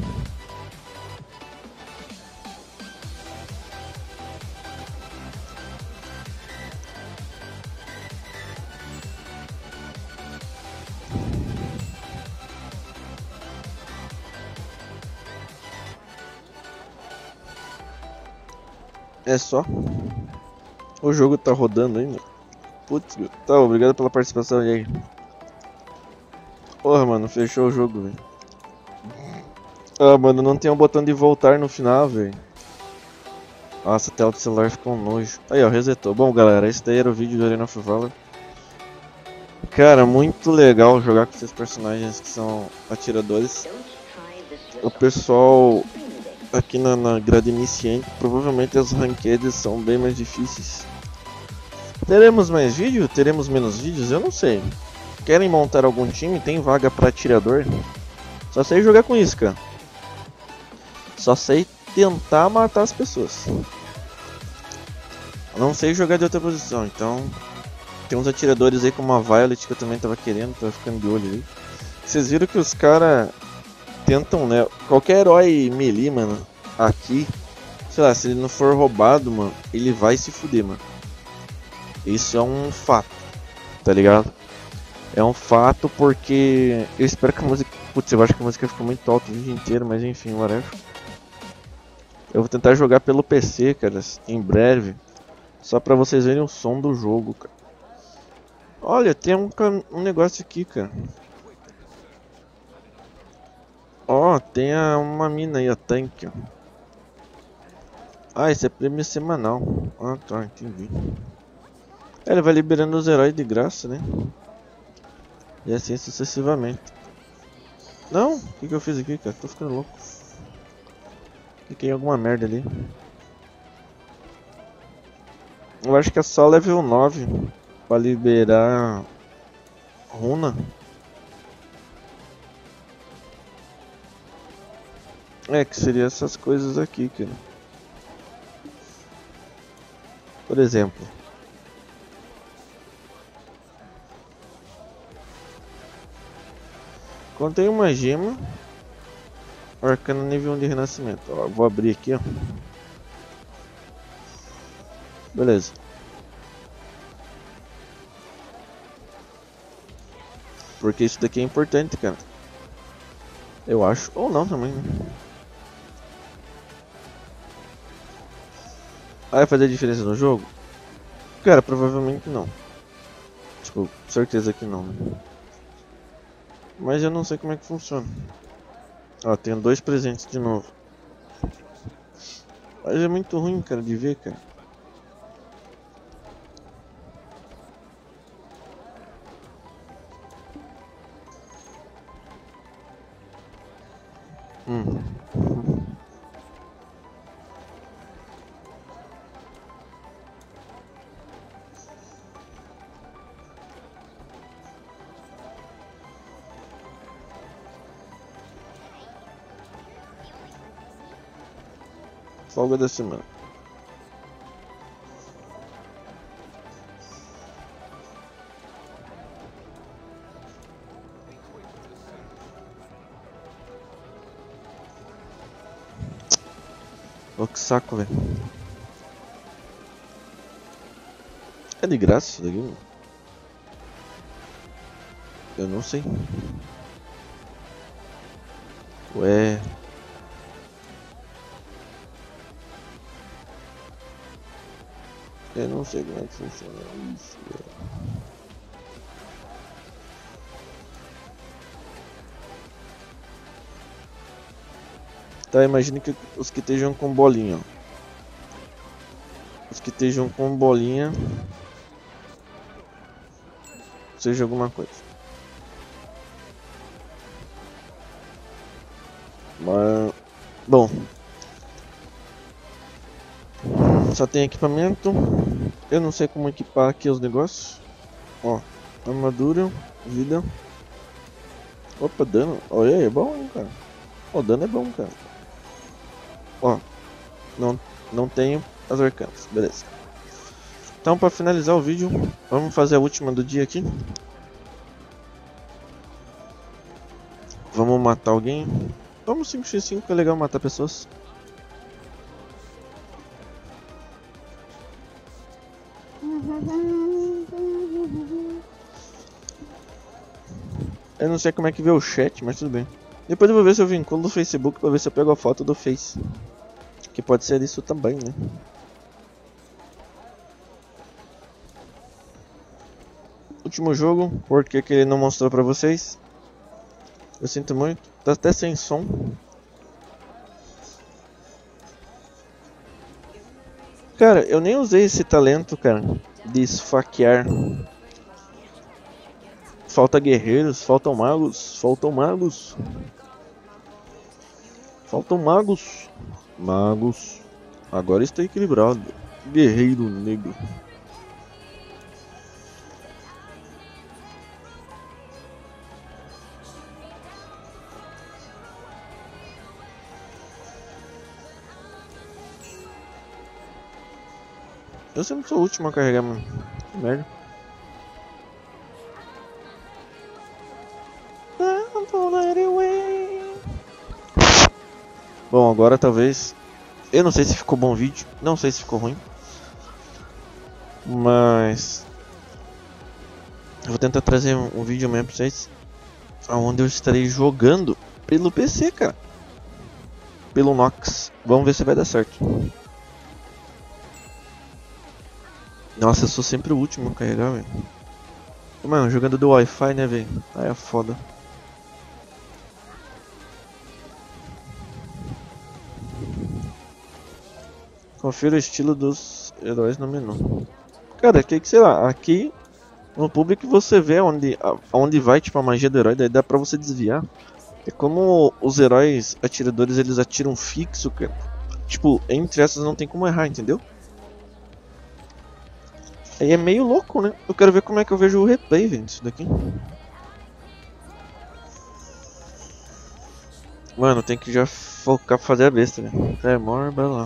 É só. O jogo tá rodando ainda. Putz, tá, obrigado pela participação aí. Porra, mano, fechou o jogo, velho. Ah, mano, não tem um botão de voltar no final, velho. Nossa, a tela do celular ficou um nojo. Aí, ó, resetou. Bom, galera, esse daí era o vídeo do Arena of Valor. Cara, muito legal jogar com esses personagens que são atiradores. O pessoal aqui na grade iniciante, provavelmente as rankeds são bem mais difíceis. Teremos mais vídeo? Teremos menos vídeos? Eu não sei. Querem montar algum time? Tem vaga pra atirador? Só sei jogar com isso, cara. Só sei tentar matar as pessoas. Eu não sei jogar de outra posição, então... Tem uns atiradores aí como a Violet que eu também tava querendo, tava ficando de olho aí. Vocês viram que os caras tentam, né? Qualquer herói melee, mano, aqui, sei lá, se ele não for roubado, mano, ele vai se fuder, mano. Isso é um fato, tá ligado? É um fato porque eu espero que a música... Putz, eu acho que a música ficou muito alta o vídeo inteiro, mas enfim, whatever. Eu vou tentar jogar pelo PC, cara, em breve. Só pra vocês verem o som do jogo, cara. Olha, tem um negócio aqui, cara. Ó, tem uma mina aí, a tanque, ó. Ah, esse é prêmio semanal. Ah, tá, entendi. Ele vai liberando os heróis de graça, né? E assim sucessivamente. Não? O que eu fiz aqui, cara? Tô ficando louco. Cliquei em alguma merda ali. Eu acho que é só level 9 pra liberar runa. É, que seria essas coisas aqui, cara. Por exemplo. Quando tem uma gema, arcano nível 1 de renascimento. Ó, vou abrir aqui, ó. Beleza. Porque isso daqui é importante, cara. Eu acho. Ou não também, né? Ah, vai fazer diferença no jogo? Cara, provavelmente não. Tipo, certeza que não, né? Mas eu não sei como é que funciona. Ó, tenho 2 presentes de novo. Mas é muito ruim, cara, de ver, cara. Hum. Folga da semana. Ó, que saco, velho. É de graça isso daqui, mano? Eu não sei. Ué. Eu não sei como é que funciona isso, velho. Tá, imagina que os que estejam com bolinha, ó. Os que estejam com bolinha seja alguma coisa. Mas, bom, só tem equipamento. Eu não sei como equipar aqui os negócios. Ó, armadura, vida. Opa, dano. Olha aí, é bom, hein, cara. O dano é bom, cara. Ó, não tenho as arcanas, beleza. Então, para finalizar o vídeo, vamos fazer a última do dia aqui. Vamos matar alguém. Vamos 5x5, é legal matar pessoas. Eu não sei como é que vê o chat, mas tudo bem. Depois eu vou ver se eu vinculo do Facebook para ver se eu pego a foto do Face. Que pode ser isso também, né? Último jogo, porque que ele não mostrou pra vocês. Eu sinto muito, tá até sem som. Cara, eu nem usei esse talento, cara, de esfaquear. Falta guerreiros, faltam magos, faltam magos. Faltam magos. Magos. Agora está equilibrado. Guerreiro negro. Eu sempre sou o último a carregar, mano. Que merda. Bom, agora talvez... Eu não sei se ficou bom o vídeo. Não sei se ficou ruim. Mas... eu vou tentar trazer um vídeo mesmo pra vocês. Onde eu estarei jogando pelo PC, cara. Pelo Nox. Vamos ver se vai dar certo. Nossa, eu sou sempre o último a carregar, velho. Mano, jogando do Wi-Fi, né, velho? Aí é foda. Confira o estilo dos heróis no menu. Cara, que sei lá, aqui no público você vê onde vai tipo a magia do herói, daí dá pra você desviar. É como os heróis atiradores eles atiram fixo, cara. Tipo, entre essas não tem como errar, entendeu? Aí é meio louco, né? Eu quero ver como é que eu vejo o replay, velho, disso daqui. Mano, tem que já focar pra fazer a besta, velho. É, morba lá.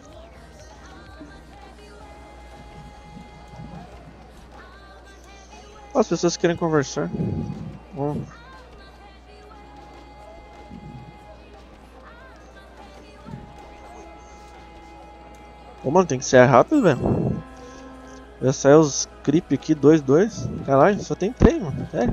As pessoas querem conversar. Bom. Ô, mano, tem que ser rápido, velho. Já saiu os creep aqui, 2-2. Caralho, só tem 3, mano. É.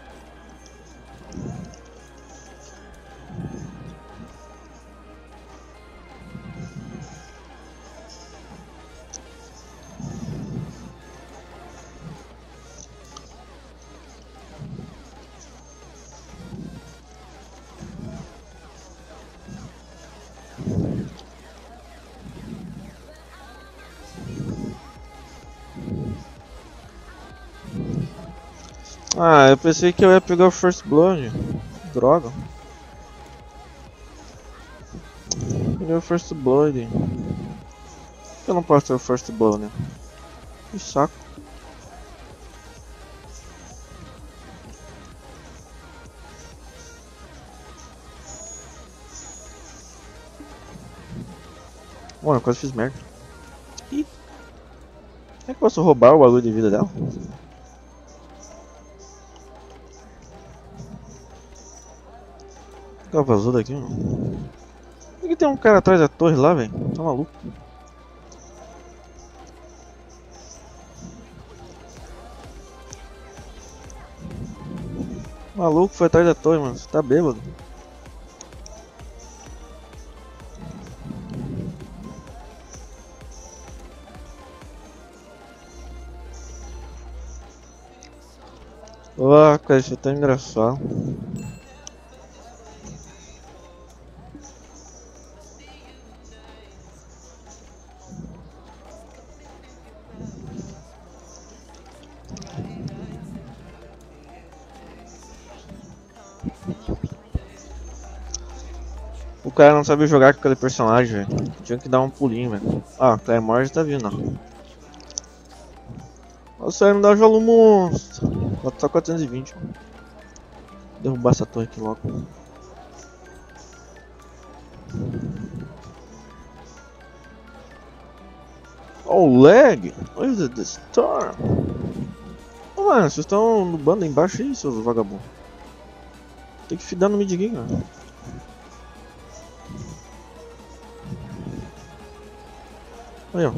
Ah, eu pensei que eu ia pegar o First Blood. Droga. Peguei o First Blood. Por que eu não posso ter o First Blood, né? Que saco. Mano, eu quase fiz merda. Ih. Como é que eu posso roubar o bagulho de vida dela? Ela vazou daqui, mano. Por que tem um cara atrás da torre lá, velho? Tá maluco? Maluco foi atrás da torre, mano. Você tá bêbado. Ah, cara, isso é tão engraçado. O cara não sabe jogar com aquele personagem, velho. Tinha que dar um pulinho, velho. Ah, Claymore já tá vindo, ó. Nossa, não dá o jolo monstro. Falta só 420, mano. Derrubar essa torre aqui logo. Oh, lag! Where's the storm? Ô, mano, vocês estão no bando aí embaixo aí, seus vagabundos. Tem que fidar no mid aqui, cara. Aí, ó.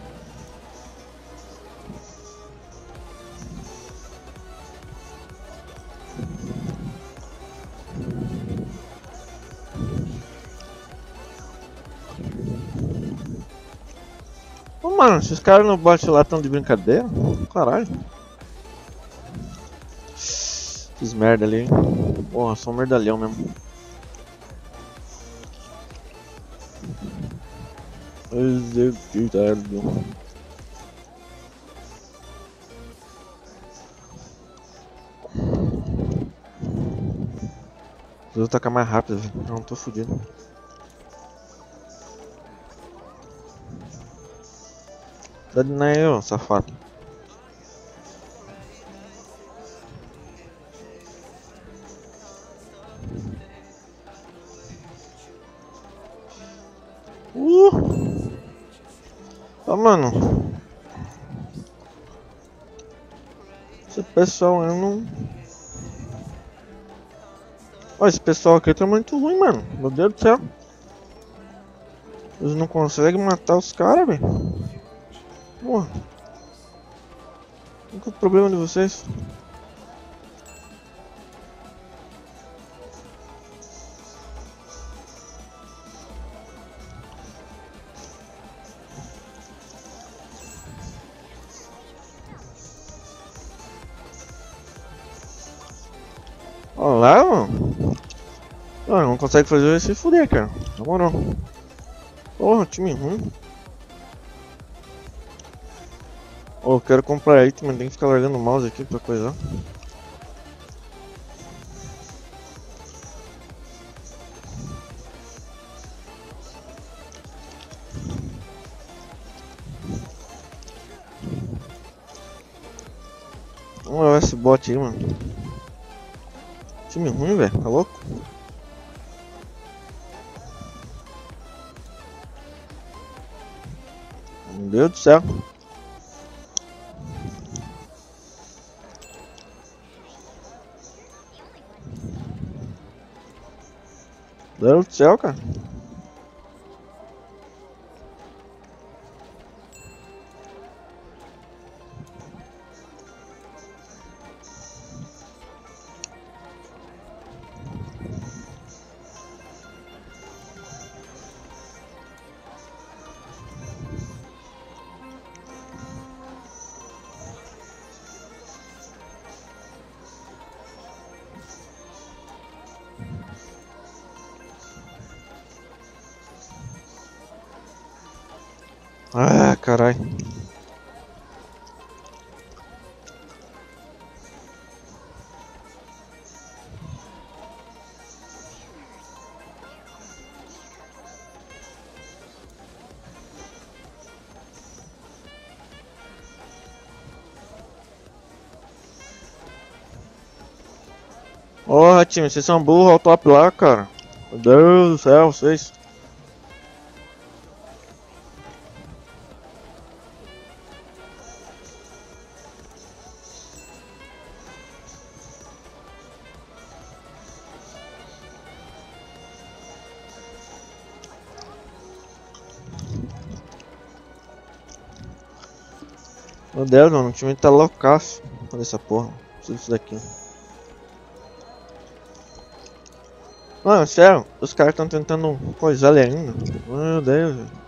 Ô, mano, esses caras no bot lá tão de brincadeira? Caralho. Fiz merda ali, hein? Porra, sou um merdalhão mesmo. Executado. Preciso tacar mais rápido, velho. Não tô fudido. Dá de aí, ô, safado. Ó, mano. Esse pessoal eu não. Ó, esse pessoal aqui tá muito ruim, mano. Meu Deus do céu. Eles não conseguem matar os caras, velho. Porra. Qual que é o problema de vocês? Olha lá, mano. Ah, não consegue fazer se fuder, cara. Na moral. Porra, time ruim. Oh, eu quero comprar item, mas tem que ficar largando o mouse aqui pra coisar. Vamos levar esse bot aí, mano. Time ruim, velho. Tá louco? Meu Deus do céu. Meu Deus do céu, cara. Ah, caralho. Porra, time, vocês são burros ao top lá, cara. Meu Deus do céu, vocês. Meu Deus, mano, o time tá loucaço. Olha essa porra. Preciso disso daqui. Mano, sério, os caras estão tentando coisar ele ainda. Meu Deus, velho.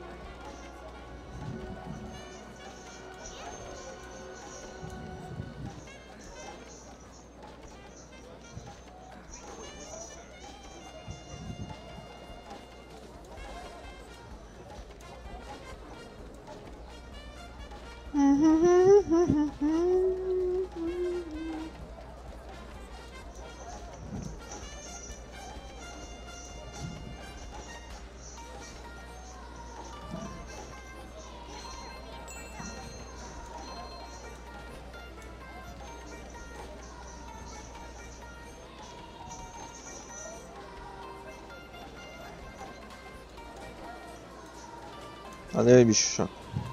Valeu aí, bicho.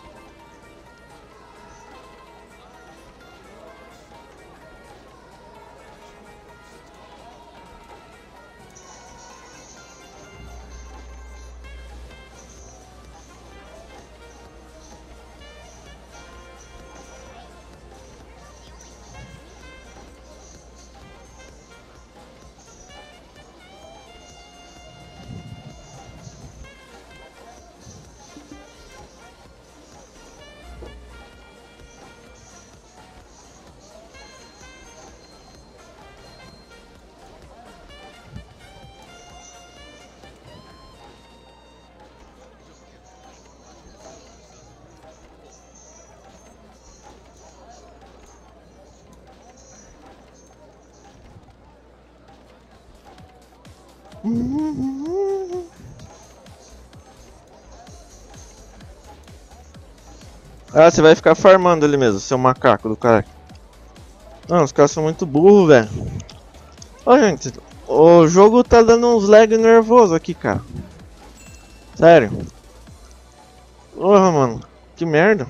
Ah, você vai ficar farmando ali mesmo, seu macaco do cara. Não, os caras são muito burros, velho. Ó, gente, o jogo tá dando uns lag nervoso aqui, cara. Sério. Porra, mano. Que merda.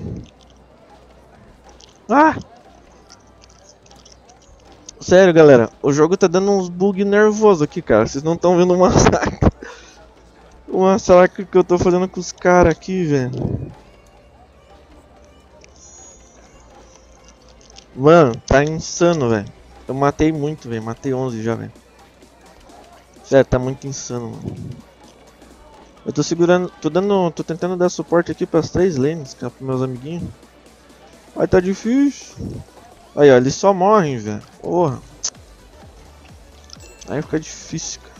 Ah! Sério, galera. O jogo tá dando uns bug nervoso aqui, cara. Vocês não estão vendo o massacre. O massacre que eu tô fazendo com os caras aqui, velho. Mano, tá insano, velho. Eu matei muito, velho. Matei 11 já, velho. Sério, tá muito insano, mano. Eu tô segurando, tô tentando dar suporte aqui pras 3 lanes, cara, pros meus amiguinhos. Aí tá difícil. Aí, ó, eles só morrem, velho. Porra. Aí fica difícil, cara.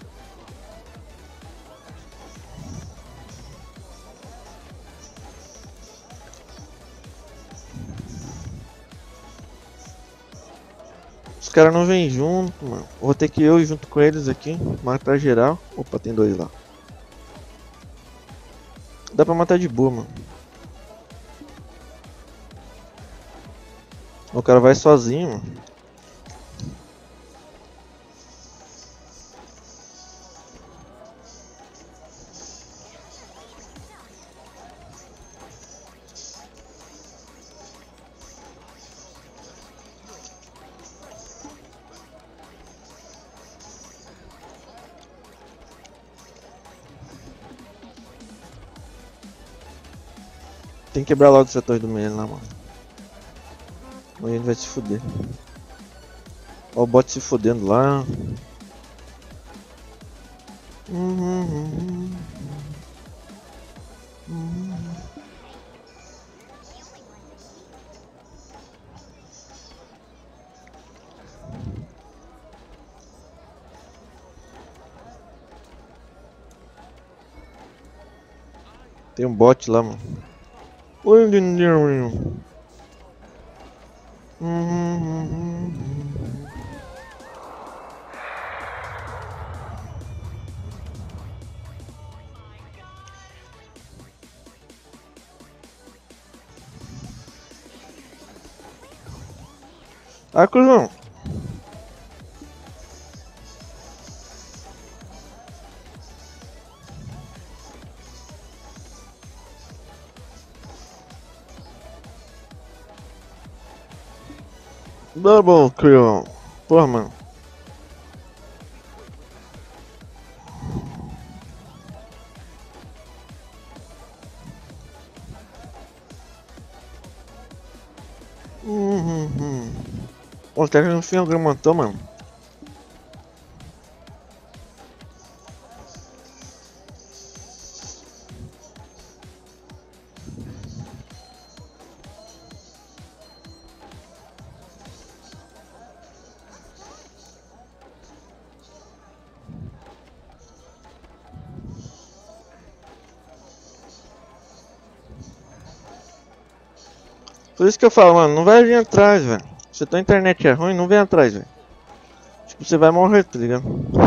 Os caras não vêm junto, mano. Vou ter que eu ir junto com eles aqui. Matar geral. Opa, tem dois lá. Dá pra matar de boa, mano. O cara vai sozinho, mano. Tem que quebrar logo essa torre do meio lá, mano. Ou ele vai se fuder. Ó o bot se fudendo lá. Tem um bot lá, mano. Ah, cuzão. Tá bom, cuzão. Porra, mano. O cara no fim alguém matou, mano. Por isso que eu falo, mano, não vai vir atrás, velho. Se a tua internet é ruim, não vem atrás, velho. Tipo, você vai morrer, tá ligado?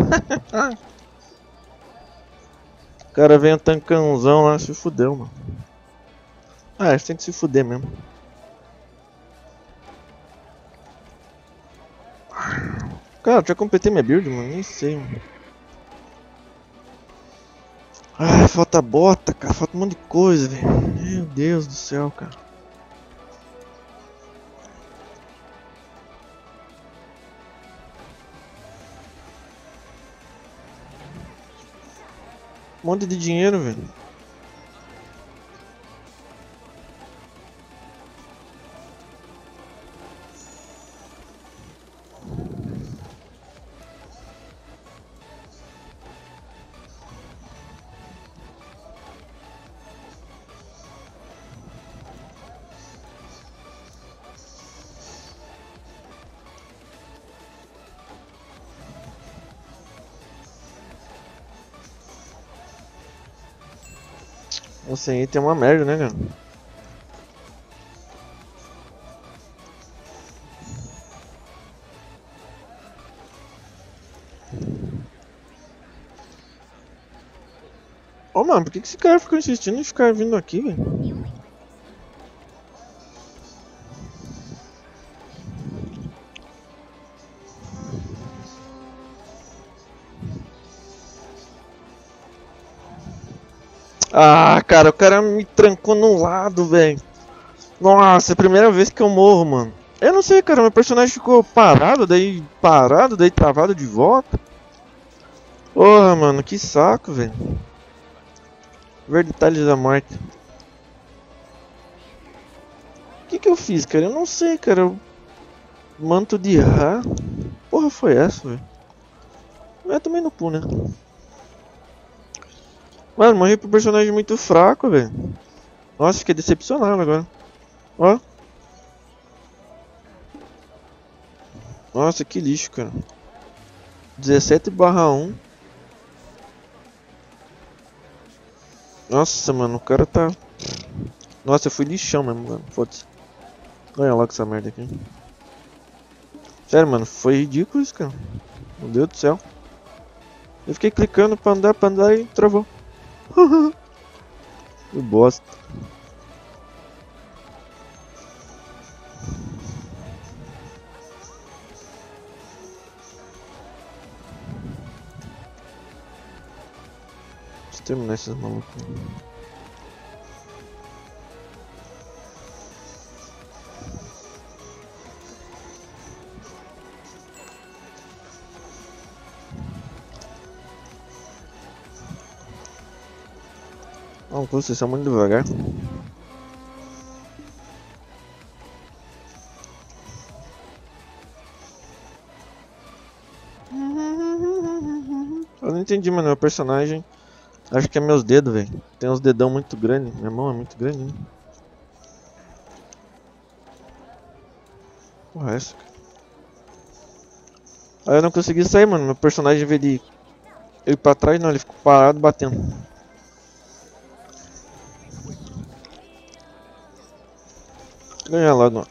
O cara vem um tancãozão lá, se fudeu, mano. Ah, eles tem que se fuder mesmo. Cara, deixa eu competir minha build, mano, nem sei, mano. Ah, falta bota, cara, falta um monte de coisa, velho. Meu Deus do céu, cara. Um monte de dinheiro, velho. Nossa, aí tem uma merda, né, cara? Ô, mano, por que esse cara fica insistindo em ficar vindo aqui, velho? Ah, cara, o cara me trancou no lado, velho. Nossa, é a primeira vez que eu morro, mano. Eu não sei, cara, meu personagem ficou parado, daí travado de volta. Porra, mano, que saco, velho. Ver detalhes da morte. O que eu fiz, cara? Eu não sei, cara. Manto de Ra. Porra, foi essa, velho? Mas também no cu, né? Mano, morri pro personagem muito fraco, velho. Nossa, fiquei decepcionado agora. Ó. Nossa, que lixo, cara. 17/1. Nossa, mano, o cara tá... Nossa, eu fui lixão mesmo, mano. Foda-se. Ganha logo essa merda aqui. Sério, mano, foi ridículo isso, cara. Meu Deus do céu. Eu fiquei clicando pra andar e travou. Que bosta. Deixa eu terminar esses malucos. Não, vocês são muito devagar. Eu não entendi, mano. Meu personagem. Acho que é meus dedos, velho. Tem uns dedão muito grandes. Minha mão é muito grande, né? Porra, essa. Aí eu não consegui sair, mano. Meu personagem, em vez de ir pra trás, não. Ele ficou parado batendo. Ganhar lá, não.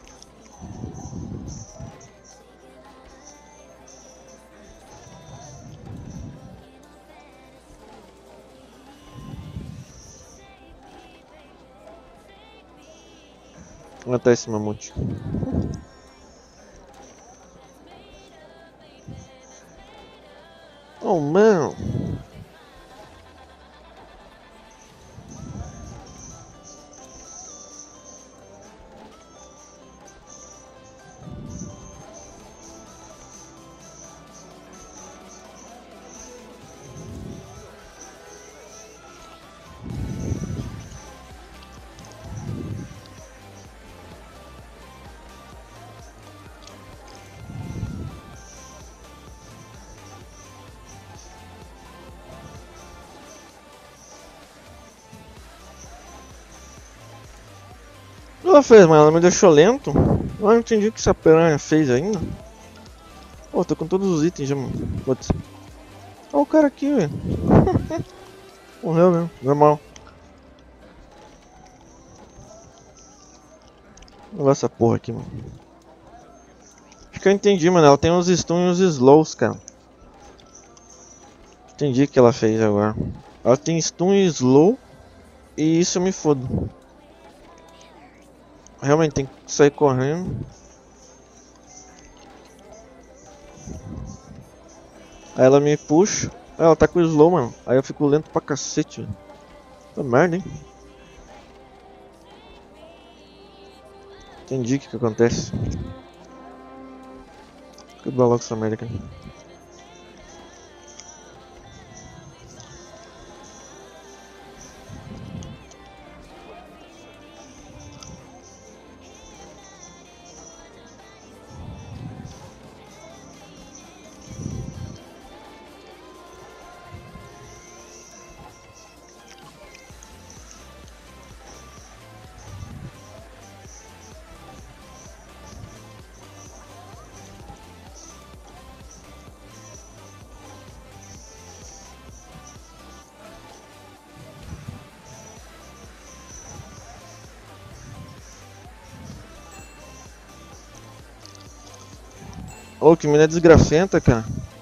Vou matar esse mamute. Oh, mano. Ela fez, mas ela me deixou lento. Eu não entendi o que essa piranha fez ainda. Pô, tô com todos os itens já, mano. Putz. Olha o cara aqui, velho. Morreu mesmo, normal. Vou levar essa porra aqui, mano. Acho que eu entendi, mano. Ela tem uns stuns e uns slows, cara. Entendi o que ela fez agora. Ela tem stun e slow. E isso eu me fodo. Realmente tem que sair correndo. Aí ela me puxa. Ela tá com o slow, mano. Aí eu fico lento pra cacete, velho. Tá merda, hein? Entendi o que acontece. Acabar logo essa merda aqui. Ô, que mina desgrafenta, cara.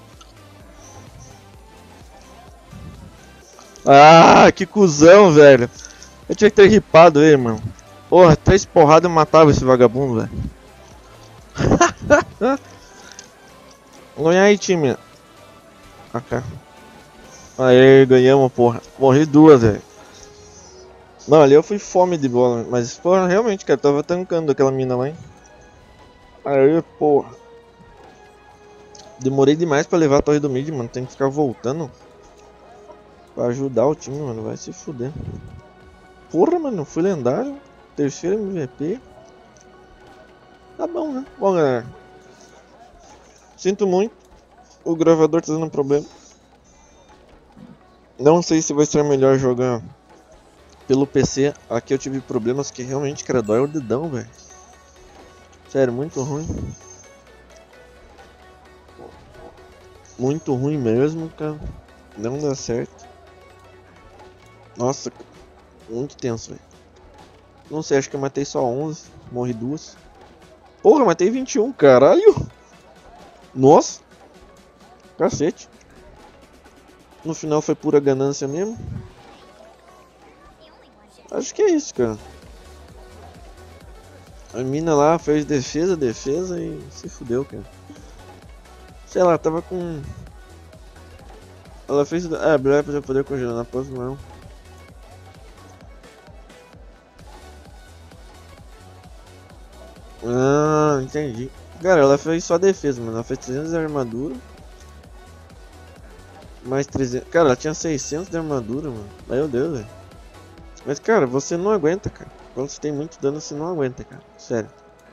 Ah, que cuzão, velho. Eu tinha que ter ripado ele, mano. Porra, 3 porradas eu matava esse vagabundo, velho. Ganhar aí, time. Ok. Aê, ganhamos, porra. Morri 2, velho. Não, ali eu fui fome de bola, mas, porra, realmente, cara, tava tancando aquela mina lá, hein. Aê, porra. Demorei demais pra levar a torre do mid, mano. Tem que ficar voltando pra ajudar o time, mano. Vai se fuder. Porra, mano, fui lendário. Terceiro MVP. Tá bom, né? Bom, galera. Sinto muito. O gravador tá dando problema. Não sei se vai ser melhor jogar pelo PC. Aqui eu tive problemas que realmente, cara, dói o dedão, velho. Sério, muito ruim. Muito ruim mesmo, cara. Não dá certo. Nossa, muito tenso, velho. Não sei, acho que eu matei só 11. Morri 2. Porra, eu matei 21, caralho. Nossa, cacete. No final foi pura ganância mesmo. Acho que é isso, cara. A mina lá fez defesa e se fudeu, cara. Sei lá, tava com... Ela fez... Ah, habilidade pra poder congelar na próxima, não. Ah, entendi. Cara, ela fez só defesa, mano. Ela fez 300 de armadura. Mais 300... Cara, ela tinha 600 de armadura, mano. Meu Deus, velho. Mas, cara, você não aguenta, cara. Quando você tem muito dano, você não aguenta, cara. Sério.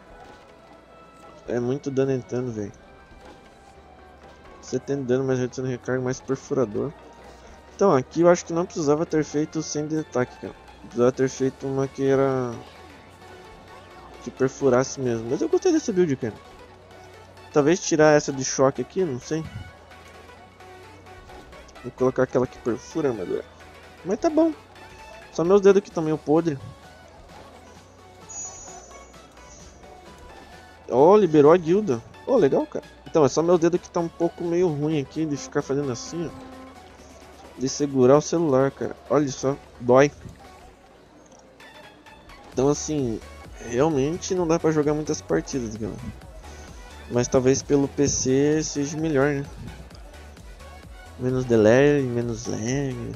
É muito dano entrando, velho. Você tem dano, mais redução de recarga, mais perfurador. Então, aqui eu acho que não precisava ter feito 100 de ataque, cara. Precisava ter feito uma que era... que perfurasse mesmo. Mas eu gostei dessa build, cara. Talvez tirar essa de choque aqui, não sei. Vou colocar aquela que perfura a armadura. Mas tá bom. Só meus dedos aqui estão meio podre. Ó, liberou a guilda. Ó, legal, cara. Então, é só meus dedos que tá um pouco meio ruim aqui de ficar fazendo assim, ó. De segurar o celular, cara. Olha só, dói. Então, assim, realmente não dá pra jogar muitas partidas, galera. Mas talvez pelo PC seja melhor, né? Menos delay, menos lag.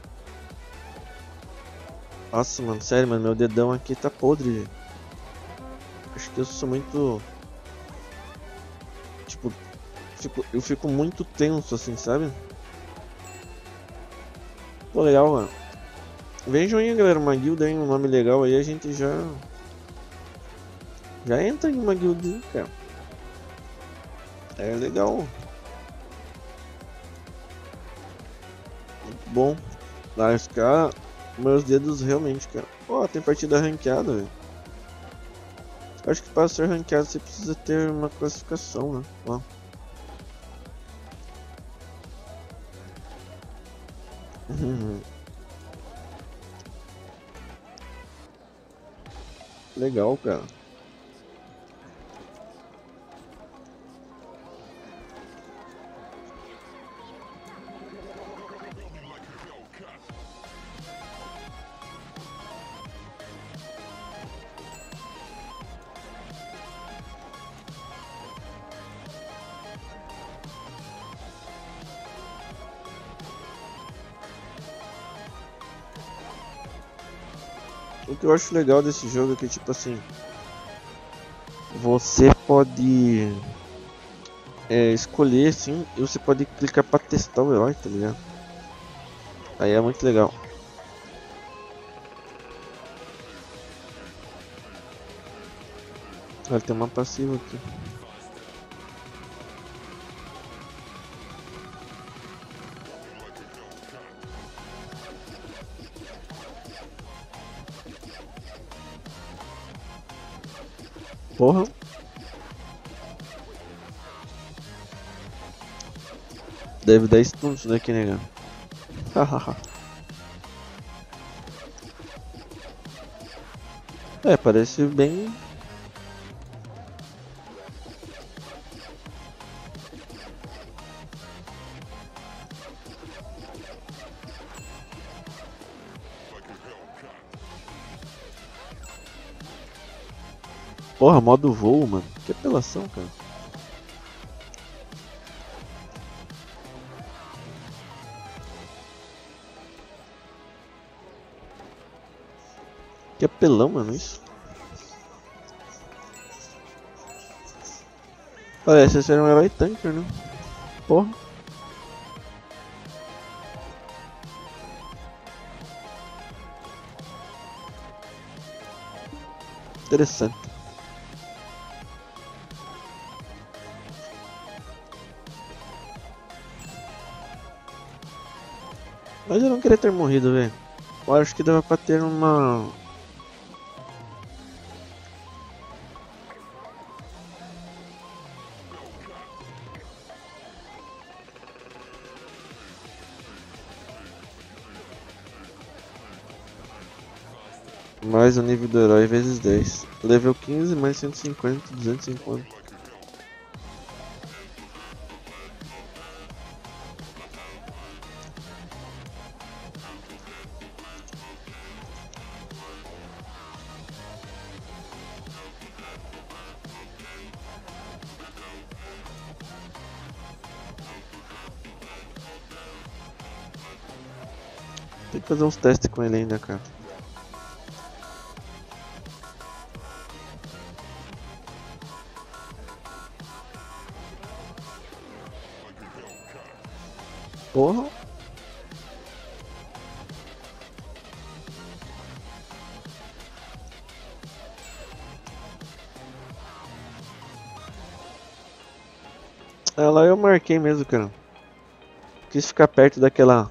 Nossa, mano, sério, mano, meu dedão aqui tá podre. Acho que eu sou muito... Tipo, eu fico muito tenso, assim, sabe? Pô, legal, mano. Vejam aí, galera, uma guilda aí, um nome legal aí, a gente já entra em uma guilda, cara. É legal. Muito bom. Lascar meus dedos realmente, cara. Ó, tem partida ranqueada, velho. Acho que para ser ranqueado você precisa ter uma classificação, né? Ó. Legal, cara. O que eu acho legal desse jogo é que, tipo assim, você pode escolher, assim, e você pode clicar pra testar o herói, tá ligado? Aí é muito legal. Olha, tem uma passiva aqui. Porra. Deve dar stuns, né, que negado. Hahaha. É, parece bem. Porra, modo voo, mano. Que apelação, cara. Que apelão, mano, isso. Parece ser um herói tanker, né? Porra. Interessante. Mas eu não queria ter morrido, velho. Eu acho que dava pra ter uma... Mais o nível do herói vezes 10. Level 15 mais 150, 250. Tem que fazer uns testes com ele ainda, cara. Porra. Ah, lá eu marquei mesmo, cara. Quis ficar perto daquela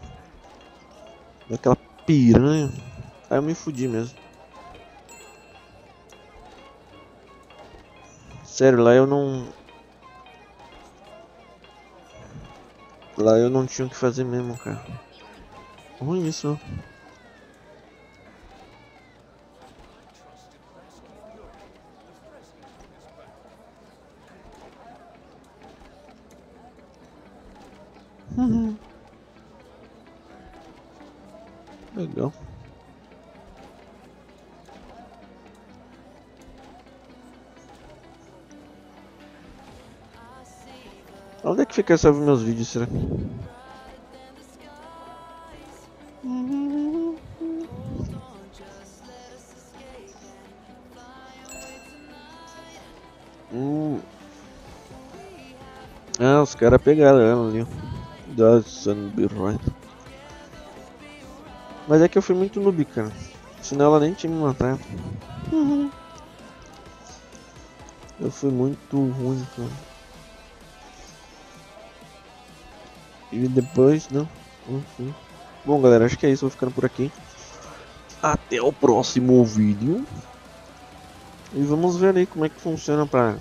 piranha. Aí eu me fudi mesmo. Sério, lá eu não... Lá eu não tinha o que fazer mesmo, cara. Ruim isso. Legal. Onde é que fica salvo meus vídeos, será? Ah, os caras pegaram ela ali. Da Sunbird. Mas é que eu fui muito noob, cara. Senão ela nem tinha me matado. Eu fui muito ruim, cara. E depois, não. Enfim. Bom, galera, acho que é isso. Vou ficando por aqui. Até o próximo vídeo. E vamos ver aí como é que funciona pra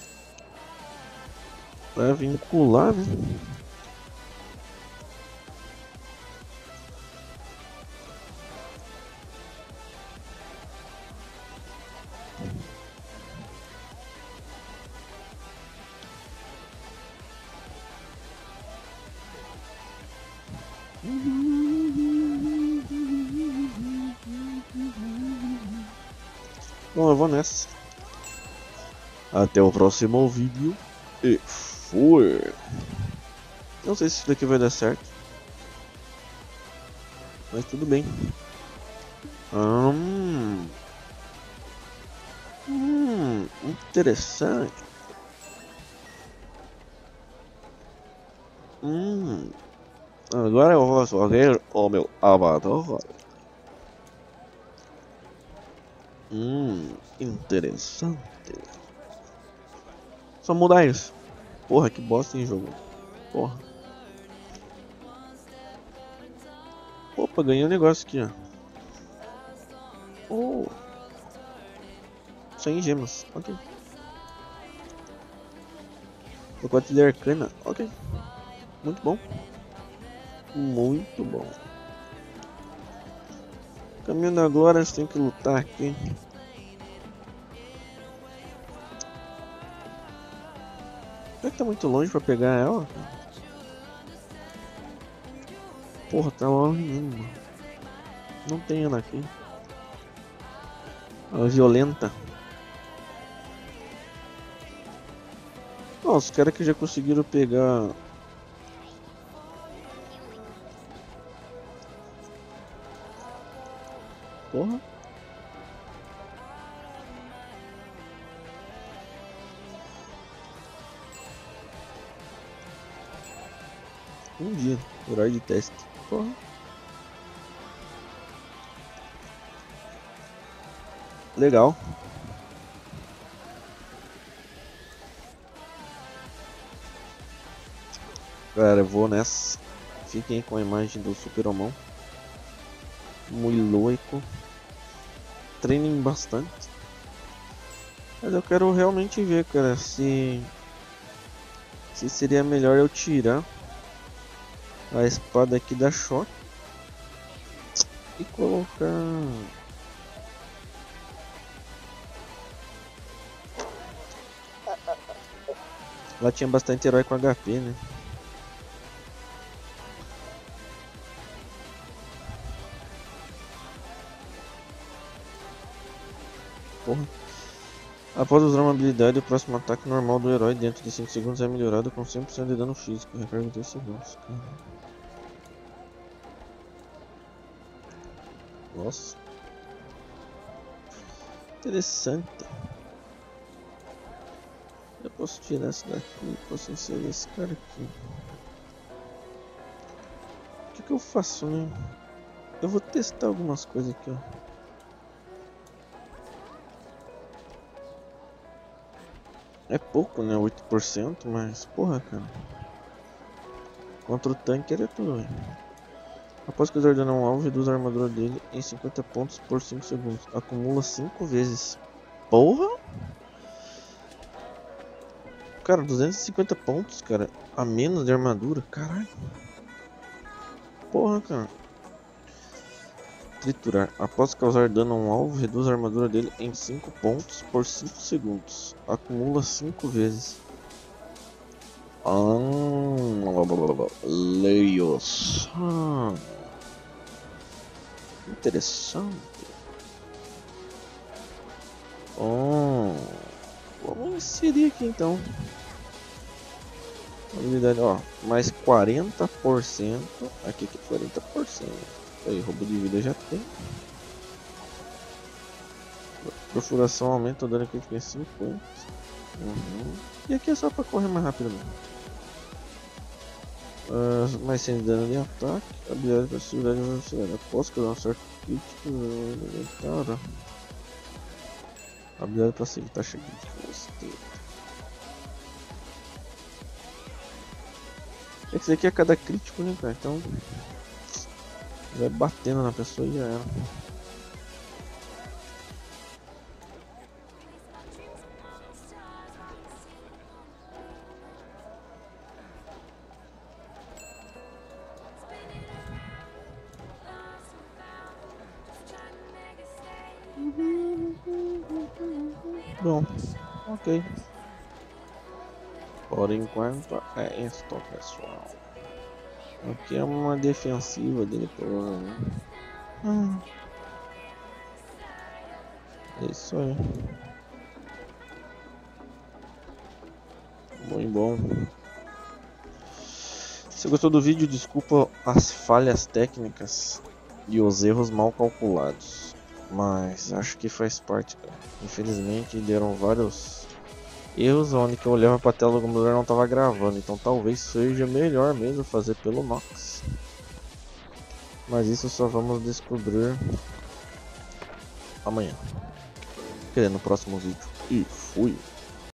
vincular, né? Bom, eu vou nessa. Até o próximo vídeo. E fui. Não sei se isso daqui vai dar certo. Mas tudo bem. Interessante. Agora eu vou fazer o meu avatar. Interessante. Só mudar isso. Porra, que bosta em jogo. Porra. Opa, ganhei um negócio aqui, ó. Oh. 100 gemas. Ok. Pacote de arcana. Ok. Muito bom. Muito bom. Caminho da glória, você tem que lutar aqui. Será que tá muito longe pra pegar ela? Porra, tá longe mesmo. Não tem ela aqui. Ela é violenta. Ó, os caras que já conseguiram pegar... Porra. Um dia, horário de teste. Porra. Legal. Galera, eu vou nessa. Fiquem com a imagem do Super-Homão. Muito louco. Treinem bastante. Mas eu quero realmente ver, cara, se seria melhor eu tirar a espada aqui da choque e colocar Lá tinha bastante herói com HP, né? Porra. Após usar uma habilidade, o próximo ataque normal do herói dentro de 5 segundos é melhorado com 100% de dano físico. Recarga 2 segundos. Caramba. Nossa. Interessante. Eu posso tirar esse daqui, posso inserir esse cara aqui. O que eu faço, né? Eu vou testar algumas coisas aqui, ó. É pouco, né? 8%, mas porra, cara. Contra o tanque ele é tudo, velho. Após que usar dano a um alvo, reduz a armadura dele em 50 pontos por 5 segundos. Acumula 5 vezes. Porra! Cara, 250 pontos, cara. A menos de armadura. Caralho. Porra, cara. Triturar. Após causar dano a um alvo, reduz a armadura dele em 5 pontos por 5 segundos. Acumula 5 vezes. Leios. Interessante. Vamos inserir aqui então. Habilidade, ó, mais 40%. Aqui que 40%. Aí, roubo de vida já tem. Perfuração aumenta o dano crítico em 50. E aqui é só pra correr mais rápido mesmo. Mais 100 de dano de ataque. Habilidade para segurar e velocidade. Após que eu dar um certo crítico, cara. Habilidade para seguir taxa crítica. É que isso aqui é cada crítico, né, cara? Então vai batendo na pessoa e já era. Bom, ok. Por enquanto é isso, pessoal. Aqui é uma defensiva dele, provavelmente. É isso aí. Muito bom. Se gostou do vídeo, desculpa as falhas técnicas e os erros mal calculados. Mas acho que faz parte, cara. Infelizmente deram vários erros onde que eu olhava pra tela do computador e não tava gravando. Então talvez seja melhor mesmo fazer pelo Nox. Mas isso só vamos descobrir amanhã. Quer dizer, no próximo vídeo. E fui!